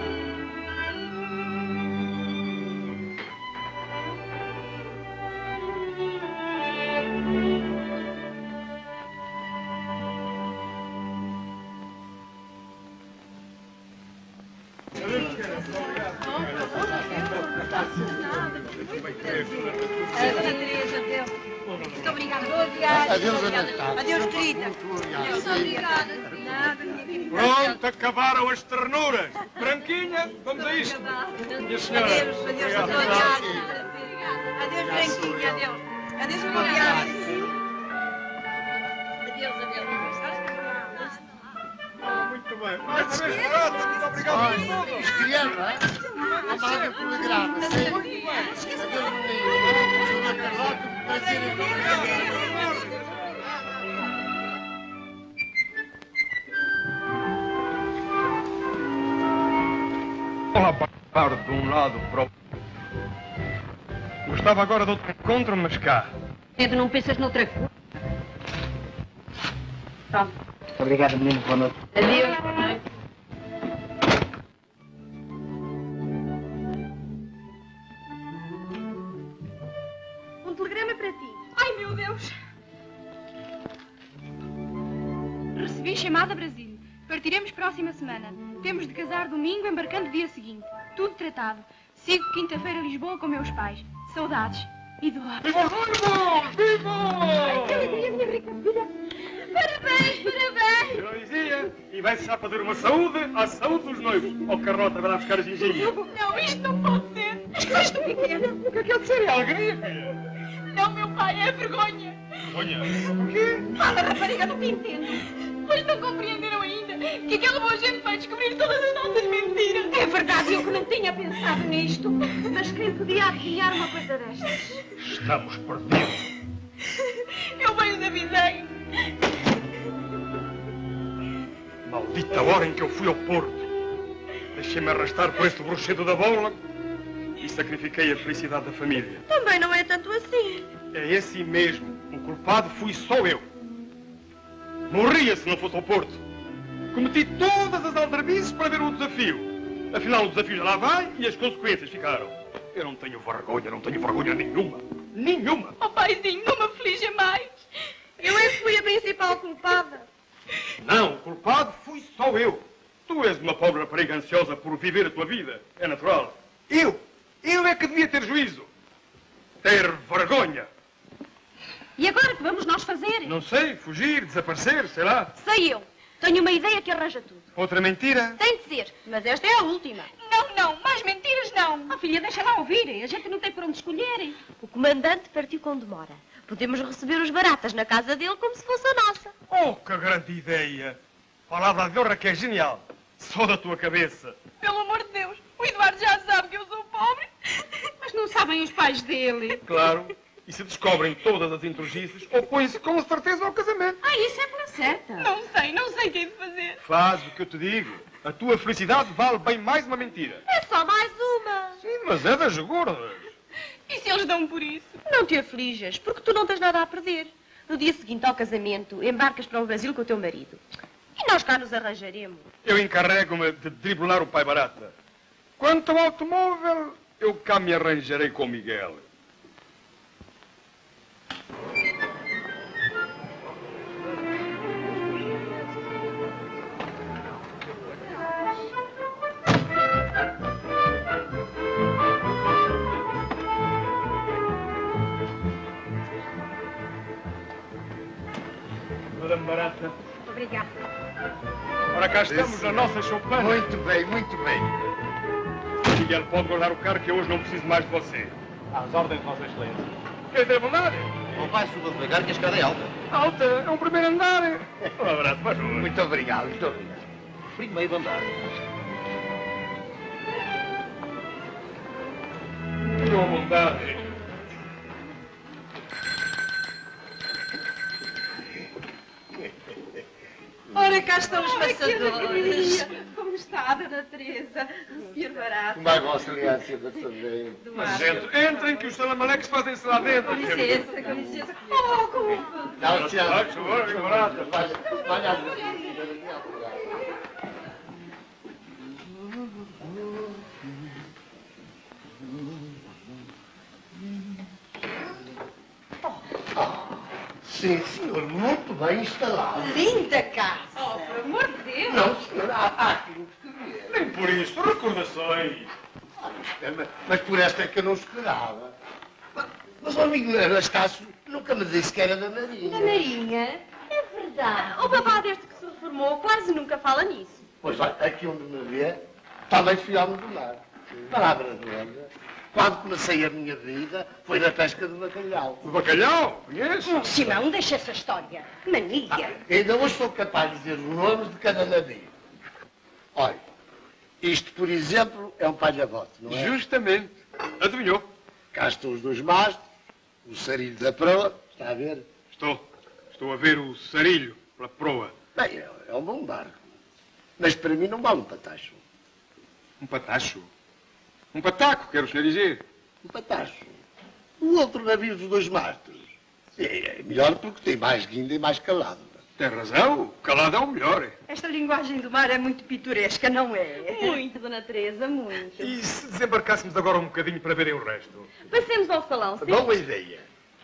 Muito obrigada. Boa viagem. Adeus, Anastácio. Adeus, querida. Muito obrigada. Nada, minha querida. Pronto, acabaram as ternuras. Branquinha, vamos a isto. Minha senhora. Adeus, adeus, boa viagem. Adeus, Branquinha, adeus. Adeus, boa viagem. Adeus, adeus. Muito bem. Mais uma vez, barata. Muito obrigado. Escreve, não é? A vaga telegrama. Sim. Adeus, menino. Senhora Carlota, prazer em conhecer. Olá, para de um lado para o... Gostava agora de outro encontro, mas cá. Pedro, não pensas noutra coisa? Pronto. Obrigado, menino. Boa noite. Adeus, boa noite. Um telegrama para ti. Ai, meu Deus. Recebi chamada Brasil. Partiremos próxima semana. Temos de casar domingo, embarcando dia seguinte. Tudo tratado. Sigo quinta-feira a Lisboa com meus pais. Saudades. Eduardo. Viva os noivos! Viva! Ai, que alegria, minha rica filha. Parabéns, parabéns. Heloísia, e vai-se já fazer uma saúde à saúde dos noivos. Ó, Carlota, vai lá buscar a ginginha. Não, isto não pode ser. Mas que isto o que é? O que é que é de ser? É alegria, filha. Não, meu pai, é vergonha. Vergonha? O quê? Fala, rapariga, não te entendo. Pois não compreenderam ainda que aquela boa gente vai descobrir todas as nossas mentiras. É verdade, eu que não tinha pensado nisto. Mas quem podia adivinhar uma coisa destas? Estamos perdidos. Eu bem os avisei. Maldita hora em que eu fui ao Porto. Deixei-me arrastar por este bruxedo da bola e sacrifiquei a felicidade da família. Também não é tanto assim. É assim mesmo. O culpado fui só eu. Morria se não fosse ao Porto. Cometi todas as aldrabices para ver o desafio. Afinal, o desafio já lá vai e as consequências ficaram. Eu não tenho vergonha, não tenho vergonha nenhuma. Nenhuma. Oh, paizinho, não me aflige mais. Eu é que fui a principal culpada. Não, o culpado fui só eu. Tu és uma pobre rapariga ansiosa por viver a tua vida. É natural. Eu, eu é que devia ter juízo. Ter vergonha. E agora que vamos nós fazer? Não sei, fugir, desaparecer, sei lá. Sei eu. Tenho uma ideia que arranja tudo. Outra mentira? Tem de ser, mas esta é a última. Não, não, mais mentiras não. Oh, filha, deixa lá ouvir. A gente não tem por onde escolher. O comandante partiu com demora. Podemos receber os baratas na casa dele como se fosse a nossa. Oh, que grande ideia. Palavra de honra que é genial. Só da tua cabeça. Pelo amor de Deus, o Eduardo já sabe que eu sou pobre. Mas não sabem os pais dele. Claro. E se descobrem todas as introjices, opõem-se com certeza ao casamento. Ah, isso é pela certa. Não sei, não sei o que é de fazer. Faz o que eu te digo. A tua felicidade vale bem mais uma mentira. É só mais uma. Sim, mas é das gordas. E se eles dão por isso? Não te aflijas, porque tu não tens nada a perder. No dia seguinte ao casamento, embarcas para o Brasil com o teu marido. E nós cá nos arranjaremos. Eu encarrego-me de driblar o pai barata. Quanto ao automóvel, eu cá me arranjarei com o Miguel. Obrigada. Ora, cá estamos na nossa choupana. Muito bem, muito bem. Miguel, pode guardar o carro que eu hoje não preciso mais de você. Às ordens de Vossa Excelência. Quer ter bondade? Não vai, suba devagar, que a escada é alta. Alta, é um primeiro andar. Um abraço, faz favor. Muito obrigado, muito obrigado. Primeiro andar. Tenham bondade. Ora, cá estão os Ai, que maçadores. alegria. Como está, Dona Teresa? O senhor Barato? Vai, Vossa Excelência, da saber. Mas gente, entrem que os salamaleques fazem-se lá dentro. Com licença, com licença. Oh, como... Não, senhor. Faz favor, meu barato. Vai à Sim, senhor, muito bem instalado. Linda casa. Oh, por amor de Deus. Não, senhor, há, há aqui um escrever. Nem por isso, recordações. Mas, mas por esta é que eu não esperava. Mas, mas o amigo Anastácio nunca me disse que era da Marinha. Da Marinha? É verdade. O papá, desde que se reformou, quase nunca fala nisso. Pois olha, aqui onde me vê, também fui homem do mar. Palavra de honra. Quando comecei a minha vida, foi na pesca do bacalhau. O bacalhau? Conhece? Oh, Simão, deixa essa história. Mania. Ah, ainda hoje sou capaz de dizer os nomes de cada navio. Olha, isto, por exemplo, é um palhabote, não é? Justamente. Adivinhou? Cá estão os dois mastros, o sarilho da proa, está a ver? Estou. Estou a ver o sarilho pela proa. Bem, é, é um bom barco. Mas para mim não vale um patacho. Um patacho? Um pataco, quero o senhor dizer. Um patacho. O outro navio dos dois mastros. É, é melhor porque tem mais guinda e mais calado. Tem razão. Calado é o melhor. Esta linguagem do mar é muito pitoresca, não é? Muito, Dona Teresa, muito. E se desembarcássemos agora um bocadinho para verem o resto? Passemos ao salão, sim? Boa ideia.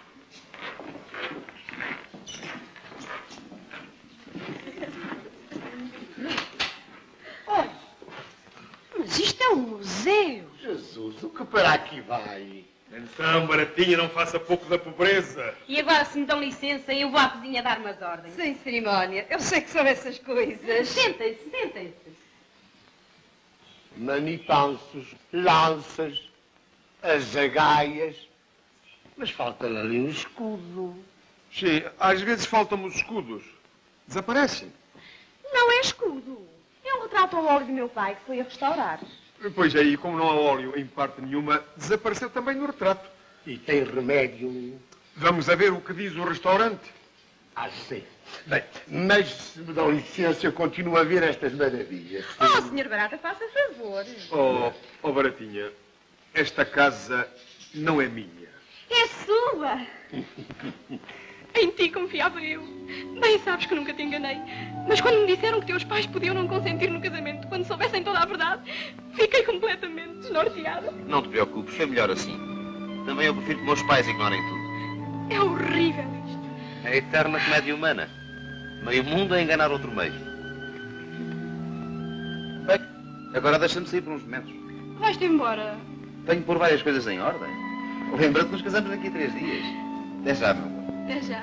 Olha, mas isto é um museu. Jesus, o que para aqui vai? Então, baratinha, não faça pouco da pobreza. E agora, se me dão licença, eu vou à cozinha dar umas ordens. Sem cerimónia. Eu sei que são essas coisas. Sentem-se, sentem-se. Manipanços, lanças, as zagaias. Mas falta ali um escudo. Sim, às vezes faltam os escudos. Desaparecem. Não é escudo. É um retrato ao óleo do meu pai que foi a restaurar. Pois aí, como não há óleo em parte nenhuma, desapareceu também no retrato. E tem remédio? Vamos a ver o que diz o restaurante. Ah, sim. Bem, mas se me dão licença, eu continuo a ver estas maravilhas. Oh, senhor Barata, faça favor. Oh, oh, baratinha, esta casa não é minha. É sua. Em ti confiava eu. Bem sabes que nunca te enganei. Mas quando me disseram que teus pais podiam não consentir no casamento, quando soubessem toda a verdade, fiquei completamente desnorteada. Não te preocupes, foi melhor assim. Também eu prefiro que meus pais ignorem tudo. É horrível isto. É a eterna comédia humana. Meio mundo a enganar outro meio. Bem, agora deixa-me sair por uns momentos. Vais-te embora. Tenho que pôr várias coisas em ordem. Lembra-te que nos casamos daqui a três dias. Até já, meu amor. Até já.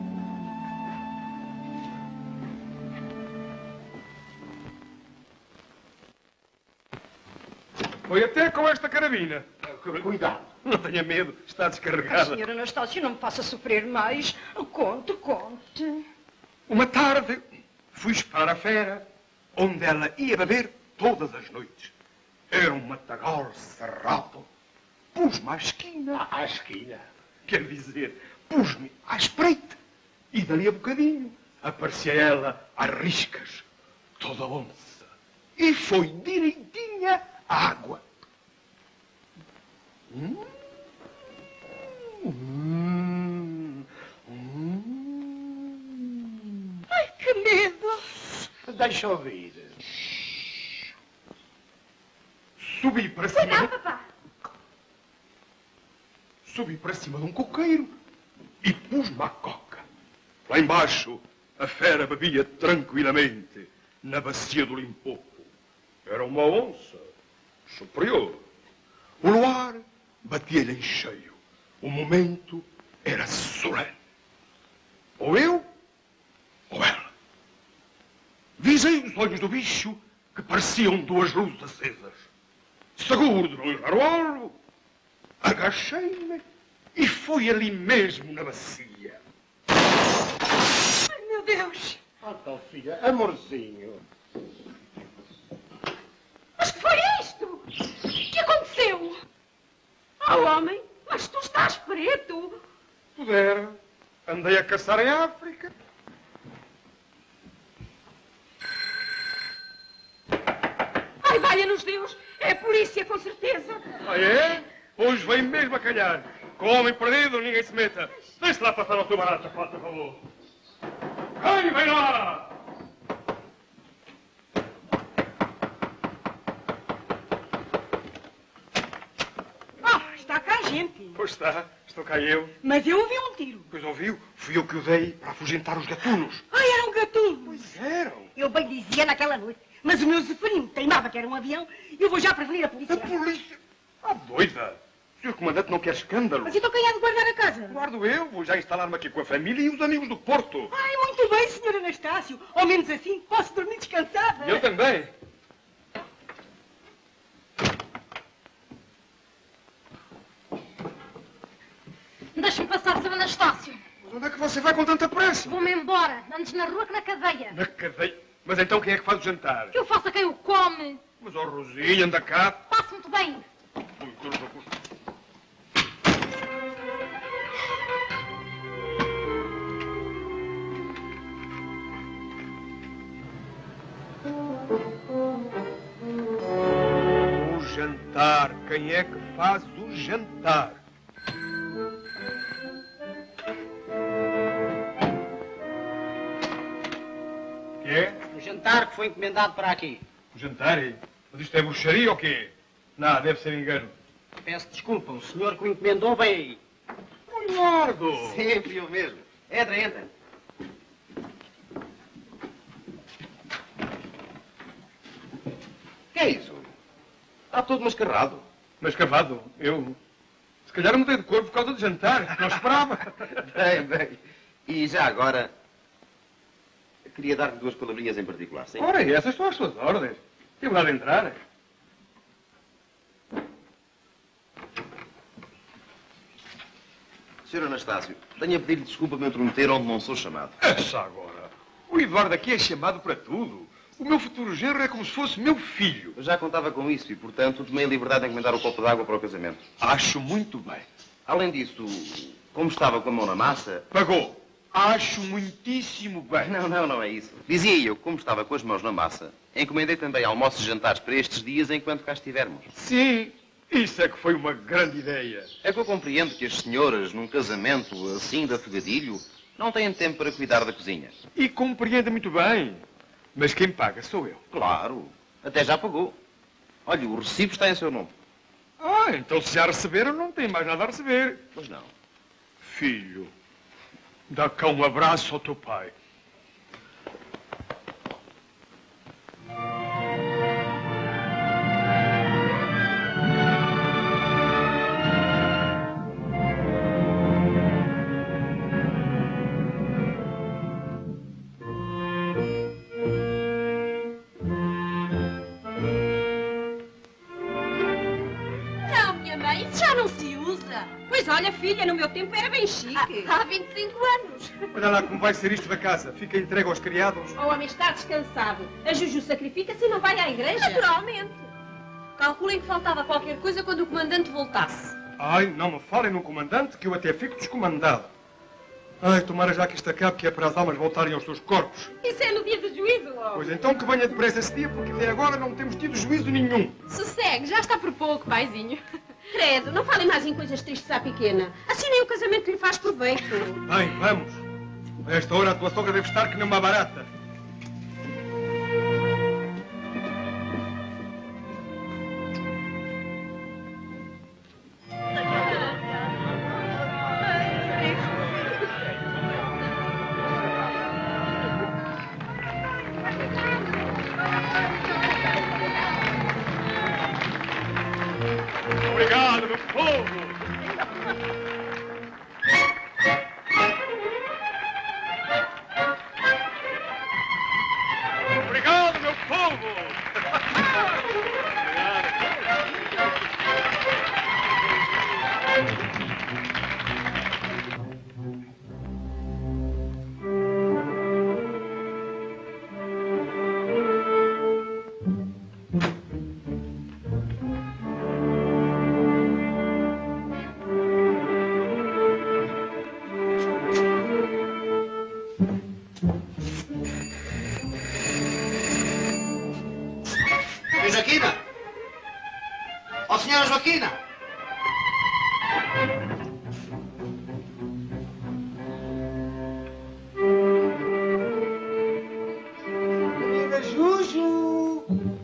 Foi até com esta carabina. Cuidado. Não tenha medo, está descarregada. Senhora Anastácio, não me faça sofrer mais. Conte, conte. Uma tarde, fui esperar a fera, onde ela ia beber todas as noites. Era um matagal cerrado. Pus-me à esquina. À esquina? Quer dizer, pus-me à espreita. E dali a bocadinho aparecia ela às riscas, toda onça. E foi direitinha à água. Hum, hum, hum. Ai, que medo. Deixa eu ouvir. Subi para cima. Cuidado, papá. Subi para cima de um coqueiro e pus-me à coca. Lá embaixo, a fera bebia tranquilamente na bacia do Limpopo. Era uma onça superior. O luar batia-lhe em cheio. O momento era solene. Ou eu, ou ela. cruzei os olhos do bicho que pareciam duas luzes acesas. Seguro de não errar o alvo, agachei-me e fui ali mesmo na bacia. Ai, meu Deus! Então, filha, amorzinho. Mas que foi isto? O que aconteceu? Ah, homem, mas tu estás preto. Pudera. Andei a caçar em África. Ai, valha-nos Deus! É a polícia, com certeza. Ah, é? Hoje vem mesmo a calhar. Com o homem perdido, ninguém se meta. Deixe lá passar ao teu barato, faz favor. Quem vem lá? Ah, está cá gente. Pois está, estou cá eu. Mas eu ouvi um tiro. Pois ouviu? Fui eu que o dei para afugentar os gatunos. Ai, eram gatinhos. Pois eram. Eu bem dizia naquela noite. Mas o meu Zeferino teimava que era um avião e eu vou já prevenir a polícia. A polícia? Ah, doida. O senhor Comandante não quer escândalo. Mas então quem há de guardar a casa? Guardo eu. Vou já instalar-me aqui com a família e os amigos do Porto. Ai, muito bem, senhor Anastácio. Ao menos assim posso dormir descansada. Eu também. Deixa-me passar, senhor Anastácio. Mas onde é que você vai com tanta pressa? Vou-me embora. Antes na rua que na cadeia. Na cadeia? Mas então quem é que faz o jantar? Que eu faça quem o come. Mas, ó, oh, Rosinha, anda cá. Passo muito bem. Ui, cruz a cruz. O jantar. Quem é que faz o jantar? Que é? O jantar que foi encomendado para aqui. O jantar? Mas isto é bruxaria ou quê? Não, deve ser engano. Peço desculpa, o senhor que o encomendou vem aí. Largo! Sempre eu mesmo. Entra, entra. Que é isso? Está todo mascarrado. Mascavado? Eu? Se calhar mudei de cor por causa do jantar. Não esperava. Bem, bem. E já agora, queria dar-lhe duas palavrinhas em particular, sim? Ora, essas estão às suas ordens. Tem lá de entrar. senhor Anastácio, tenho a pedir-lhe desculpa me intrometer onde não sou chamado. Essa agora. O Eduardo aqui é chamado para tudo. O meu futuro genro é como se fosse meu filho. Eu já contava com isso e, portanto, tomei a liberdade de encomendar o copo d'água para o casamento. Acho muito bem. Além disso, como estava com a mão na massa... Pagou. Acho muitíssimo bem. Não, não, não é isso. Dizia eu, como estava com as mãos na massa, encomendei também almoços e jantares para estes dias enquanto cá estivermos. Sim, isso é que foi uma grande ideia. É que eu compreendo que as senhoras, num casamento assim de afogadilho, não têm tempo para cuidar da cozinha. E compreendo muito bem. Mas quem paga sou eu. Claro. Até já pagou. Olha, o recibo está em seu nome. Ah, então se já receberam, não tem mais nada a receber. Pois não. Filho, dá cá um abraço ao teu pai. Pois olha, filha, no meu tempo era bem chique. Há vinte e cinco anos. Olha lá como vai ser isto da casa. Fica entregue aos criados. O homem está descansado. A Juju sacrifica-se e não vai à igreja. Naturalmente. Calculem que faltava qualquer coisa quando o comandante voltasse. Ai, não me falem no comandante, que eu até fico descomandado. Ai, tomara já que isto acabe, que é para as almas voltarem aos seus corpos. Isso é no dia do juízo, ó. Pois então que venha depressa esse dia, porque até agora não temos tido juízo nenhum. Sossegue, já está por pouco, paizinho. Credo, não falem mais em coisas tristes à pequena. Assim nem o casamento lhe faz proveito. Bem, vamos. A esta hora a tua sogra deve estar que nem uma barata. Obrigado, meu povo! Obrigado! Ó, senhora Joaquina! Menina Juju!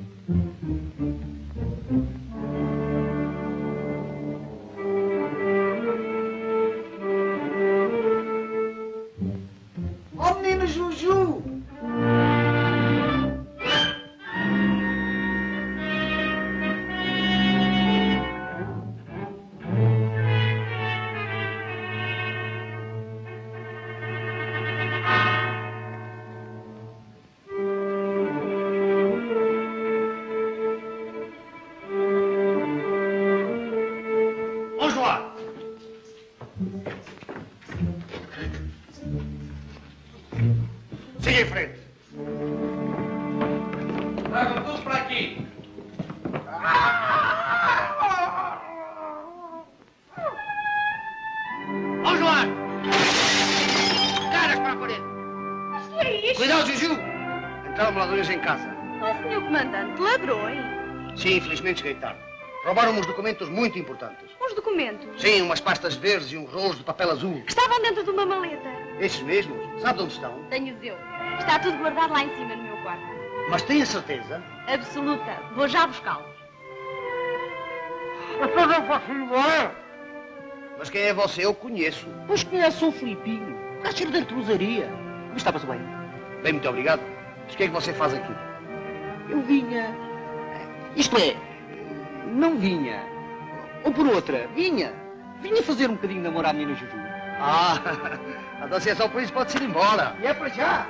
Ó, menina Juju! Vamos lá! Siga em frente. Tragam todos para aqui. Ó, João! Caras para a parede. Mas que é isto? Cuidado, Juju! Entraram ladrões em casa. Oh, senhor comandante, ladrões. Sim, infelizmente cheguei tarde. Roubaram uns documentos muito importantes. Os documentos. Sim, umas pastas verdes e uns rolos de papel azul. Que estavam dentro de uma maleta. Esses mesmos? Sabe onde estão? Tenho eu. Está tudo guardado lá em cima no meu quarto. Mas tem a certeza? Absoluta. Vou já buscá-los. Então não posso ir embora. Mas quem é você eu conheço. Pois conhece o Filipinho. Está cheio de cruzaria. Como está-se bem? Bem, muito obrigado. Mas o que é que você faz aqui? Eu vinha... Isto é, não vinha. Ou por outra, vinha. Vinha fazer um bocadinho de namoro à menina Juju. Ah, então se é só por isso pode-se ir embora. E é para já.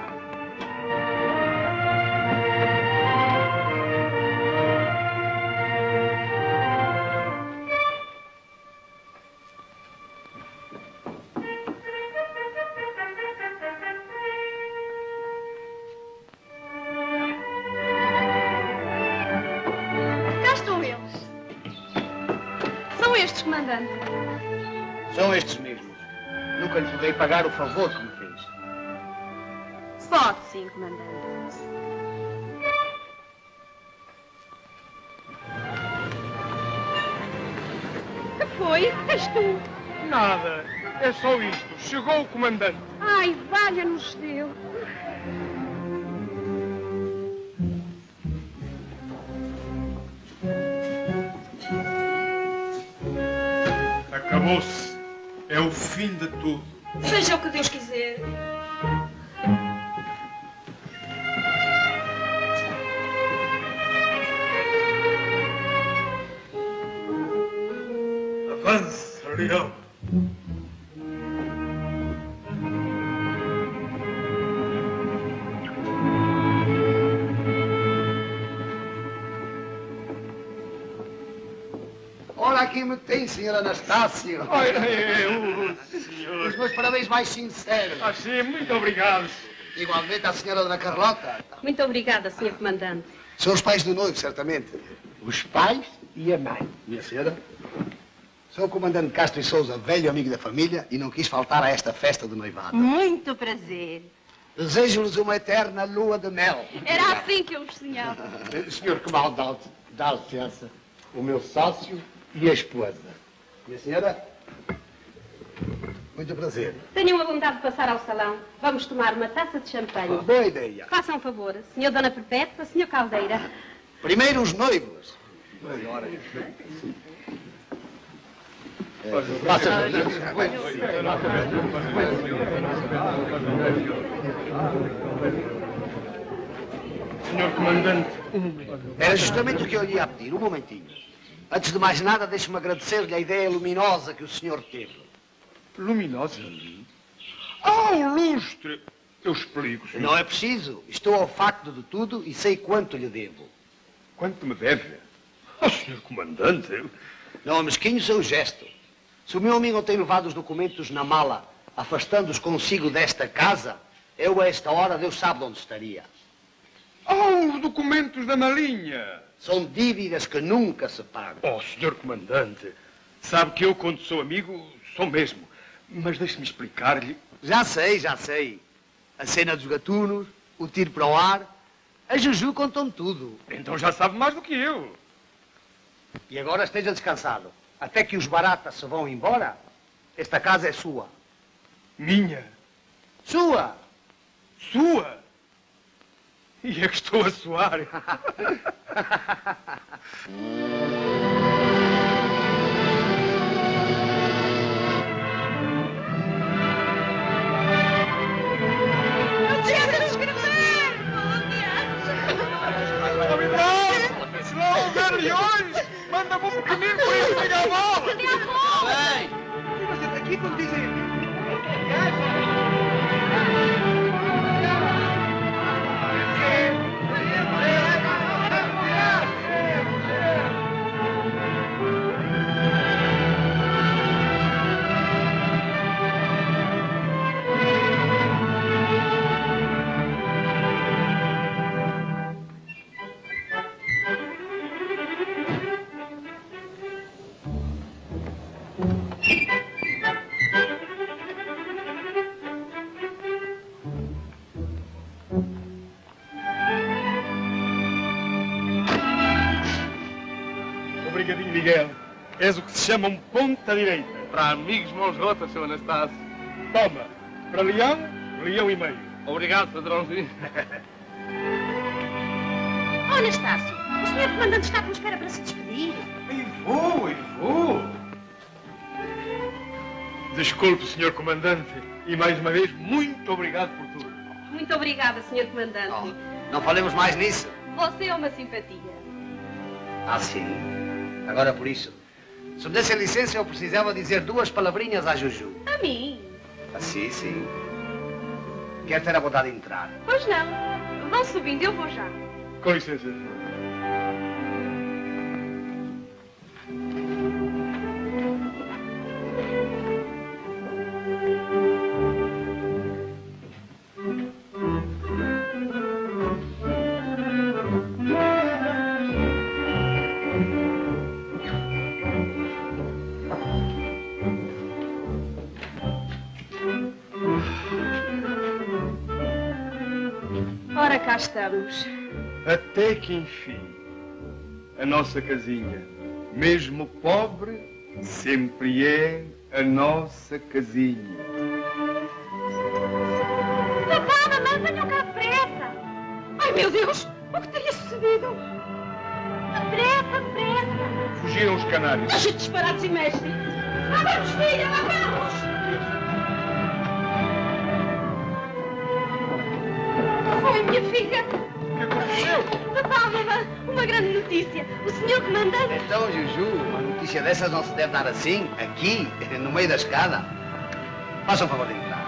Cá estão eles. São estes, comandante. São estes mesmos. Nunca lhe poderei pagar o favor que me fez. Pode sim, comandante. Que foi? És tu? Nada. É só isto. Chegou o comandante. Ai, valha-nos Deus. Acabou-se. É o fim de tudo. Seja o que Deus quiser. Avance, leão. Ora, aqui me tem, senhor Anastácio. Ai, eu, senhor. Os meus parabéns mais sinceros. Ah, sim, muito obrigado. Igualmente à senhora Dona Carlota. Muito obrigada, senhor comandante. São os pais do noivo, certamente. Os pais e a mãe. Minha senhora? Sou o comandante Castro e Souza, velho amigo da família, e não quis faltar a esta festa de noivado. Muito prazer. Desejo-lhes uma eterna lua de mel. Era assim que eu os sonhava. Senhor, que maldade. Dá licença. O meu sócio e a esposa. Minha senhora? Muito prazer. Tenham a bondade de passar ao salão. Vamos tomar uma taça de champanhe. Boa ideia. Façam um favor. Senhor Dona Perpétua, senhor Caldeira. Primeiro os noivos. Agora. Senhor comandante. Era justamente o que eu lhe ia pedir. Um momentinho. Antes de mais nada, deixe-me agradecer-lhe a ideia luminosa que o senhor teve. Luminosa? Ah, o lustre! Eu explico, senhor. Não é preciso. Estou ao facto de tudo e sei quanto lhe devo. Quanto me deve? Ah, senhor comandante. Eu... Não é mesquinho o seu gesto. Se o meu amigo não tem levado os documentos na mala, afastando-os consigo desta casa, eu a esta hora Deus sabe onde estaria. Ah, os documentos da malinha. São dívidas que nunca se pagam. Oh, senhor comandante, sabe que eu, quando sou amigo, sou mesmo. Mas deixe-me explicar-lhe. Já sei, já sei. A cena dos gatunos, o tiro para o ar, a Juju contam tudo. Então já sabe mais do que eu. E agora esteja descansado. Até que os baratas se vão embora, esta casa é sua. Minha? Sua! Sua? E é que estou a suar. Se não houver leões, manda-me um pequenino para ir pegar a bola. Cadê a bola? Bem. Mas aqui quando dizem... Obrigadinho, Miguel. És o que se chama um ponta direita. Para amigos, mãos rotas, seu Anastácio. Toma. Para leão, leão e meio. Obrigado, padrãozinho. Oh, Anastácio, o senhor comandante está com espera para se despedir. E vou, e vou. Desculpe, senhor comandante. E mais uma vez, muito obrigado por tudo. Muito obrigada, senhor comandante. Oh, não falemos mais nisso. Você é uma simpatia. Ah, sim? Agora por isso. Se me desse licença, eu precisava dizer duas palavrinhas à Juju. A mim? Ah, sim, sim. Quer ter a vontade de entrar? Pois não. Vão subindo, eu vou já. Com licença. Ora, cá estamos. Até que enfim, a nossa casinha, mesmo pobre, sempre é a nossa casinha. Papá, mamãe, venham cá depressa. Ai, meu Deus, o que teria sucedido? Depressa, depressa. Fugiram os canários. Deixa de disparados e mestre. Lá vamos, filha, lá vamos. Oi, minha filha. O que aconteceu? Papá, mamãe, uma grande notícia. O senhor comandante... Então, Juju, uma notícia dessas não se deve dar assim, aqui, no meio da escada. Faça um favor de entrar.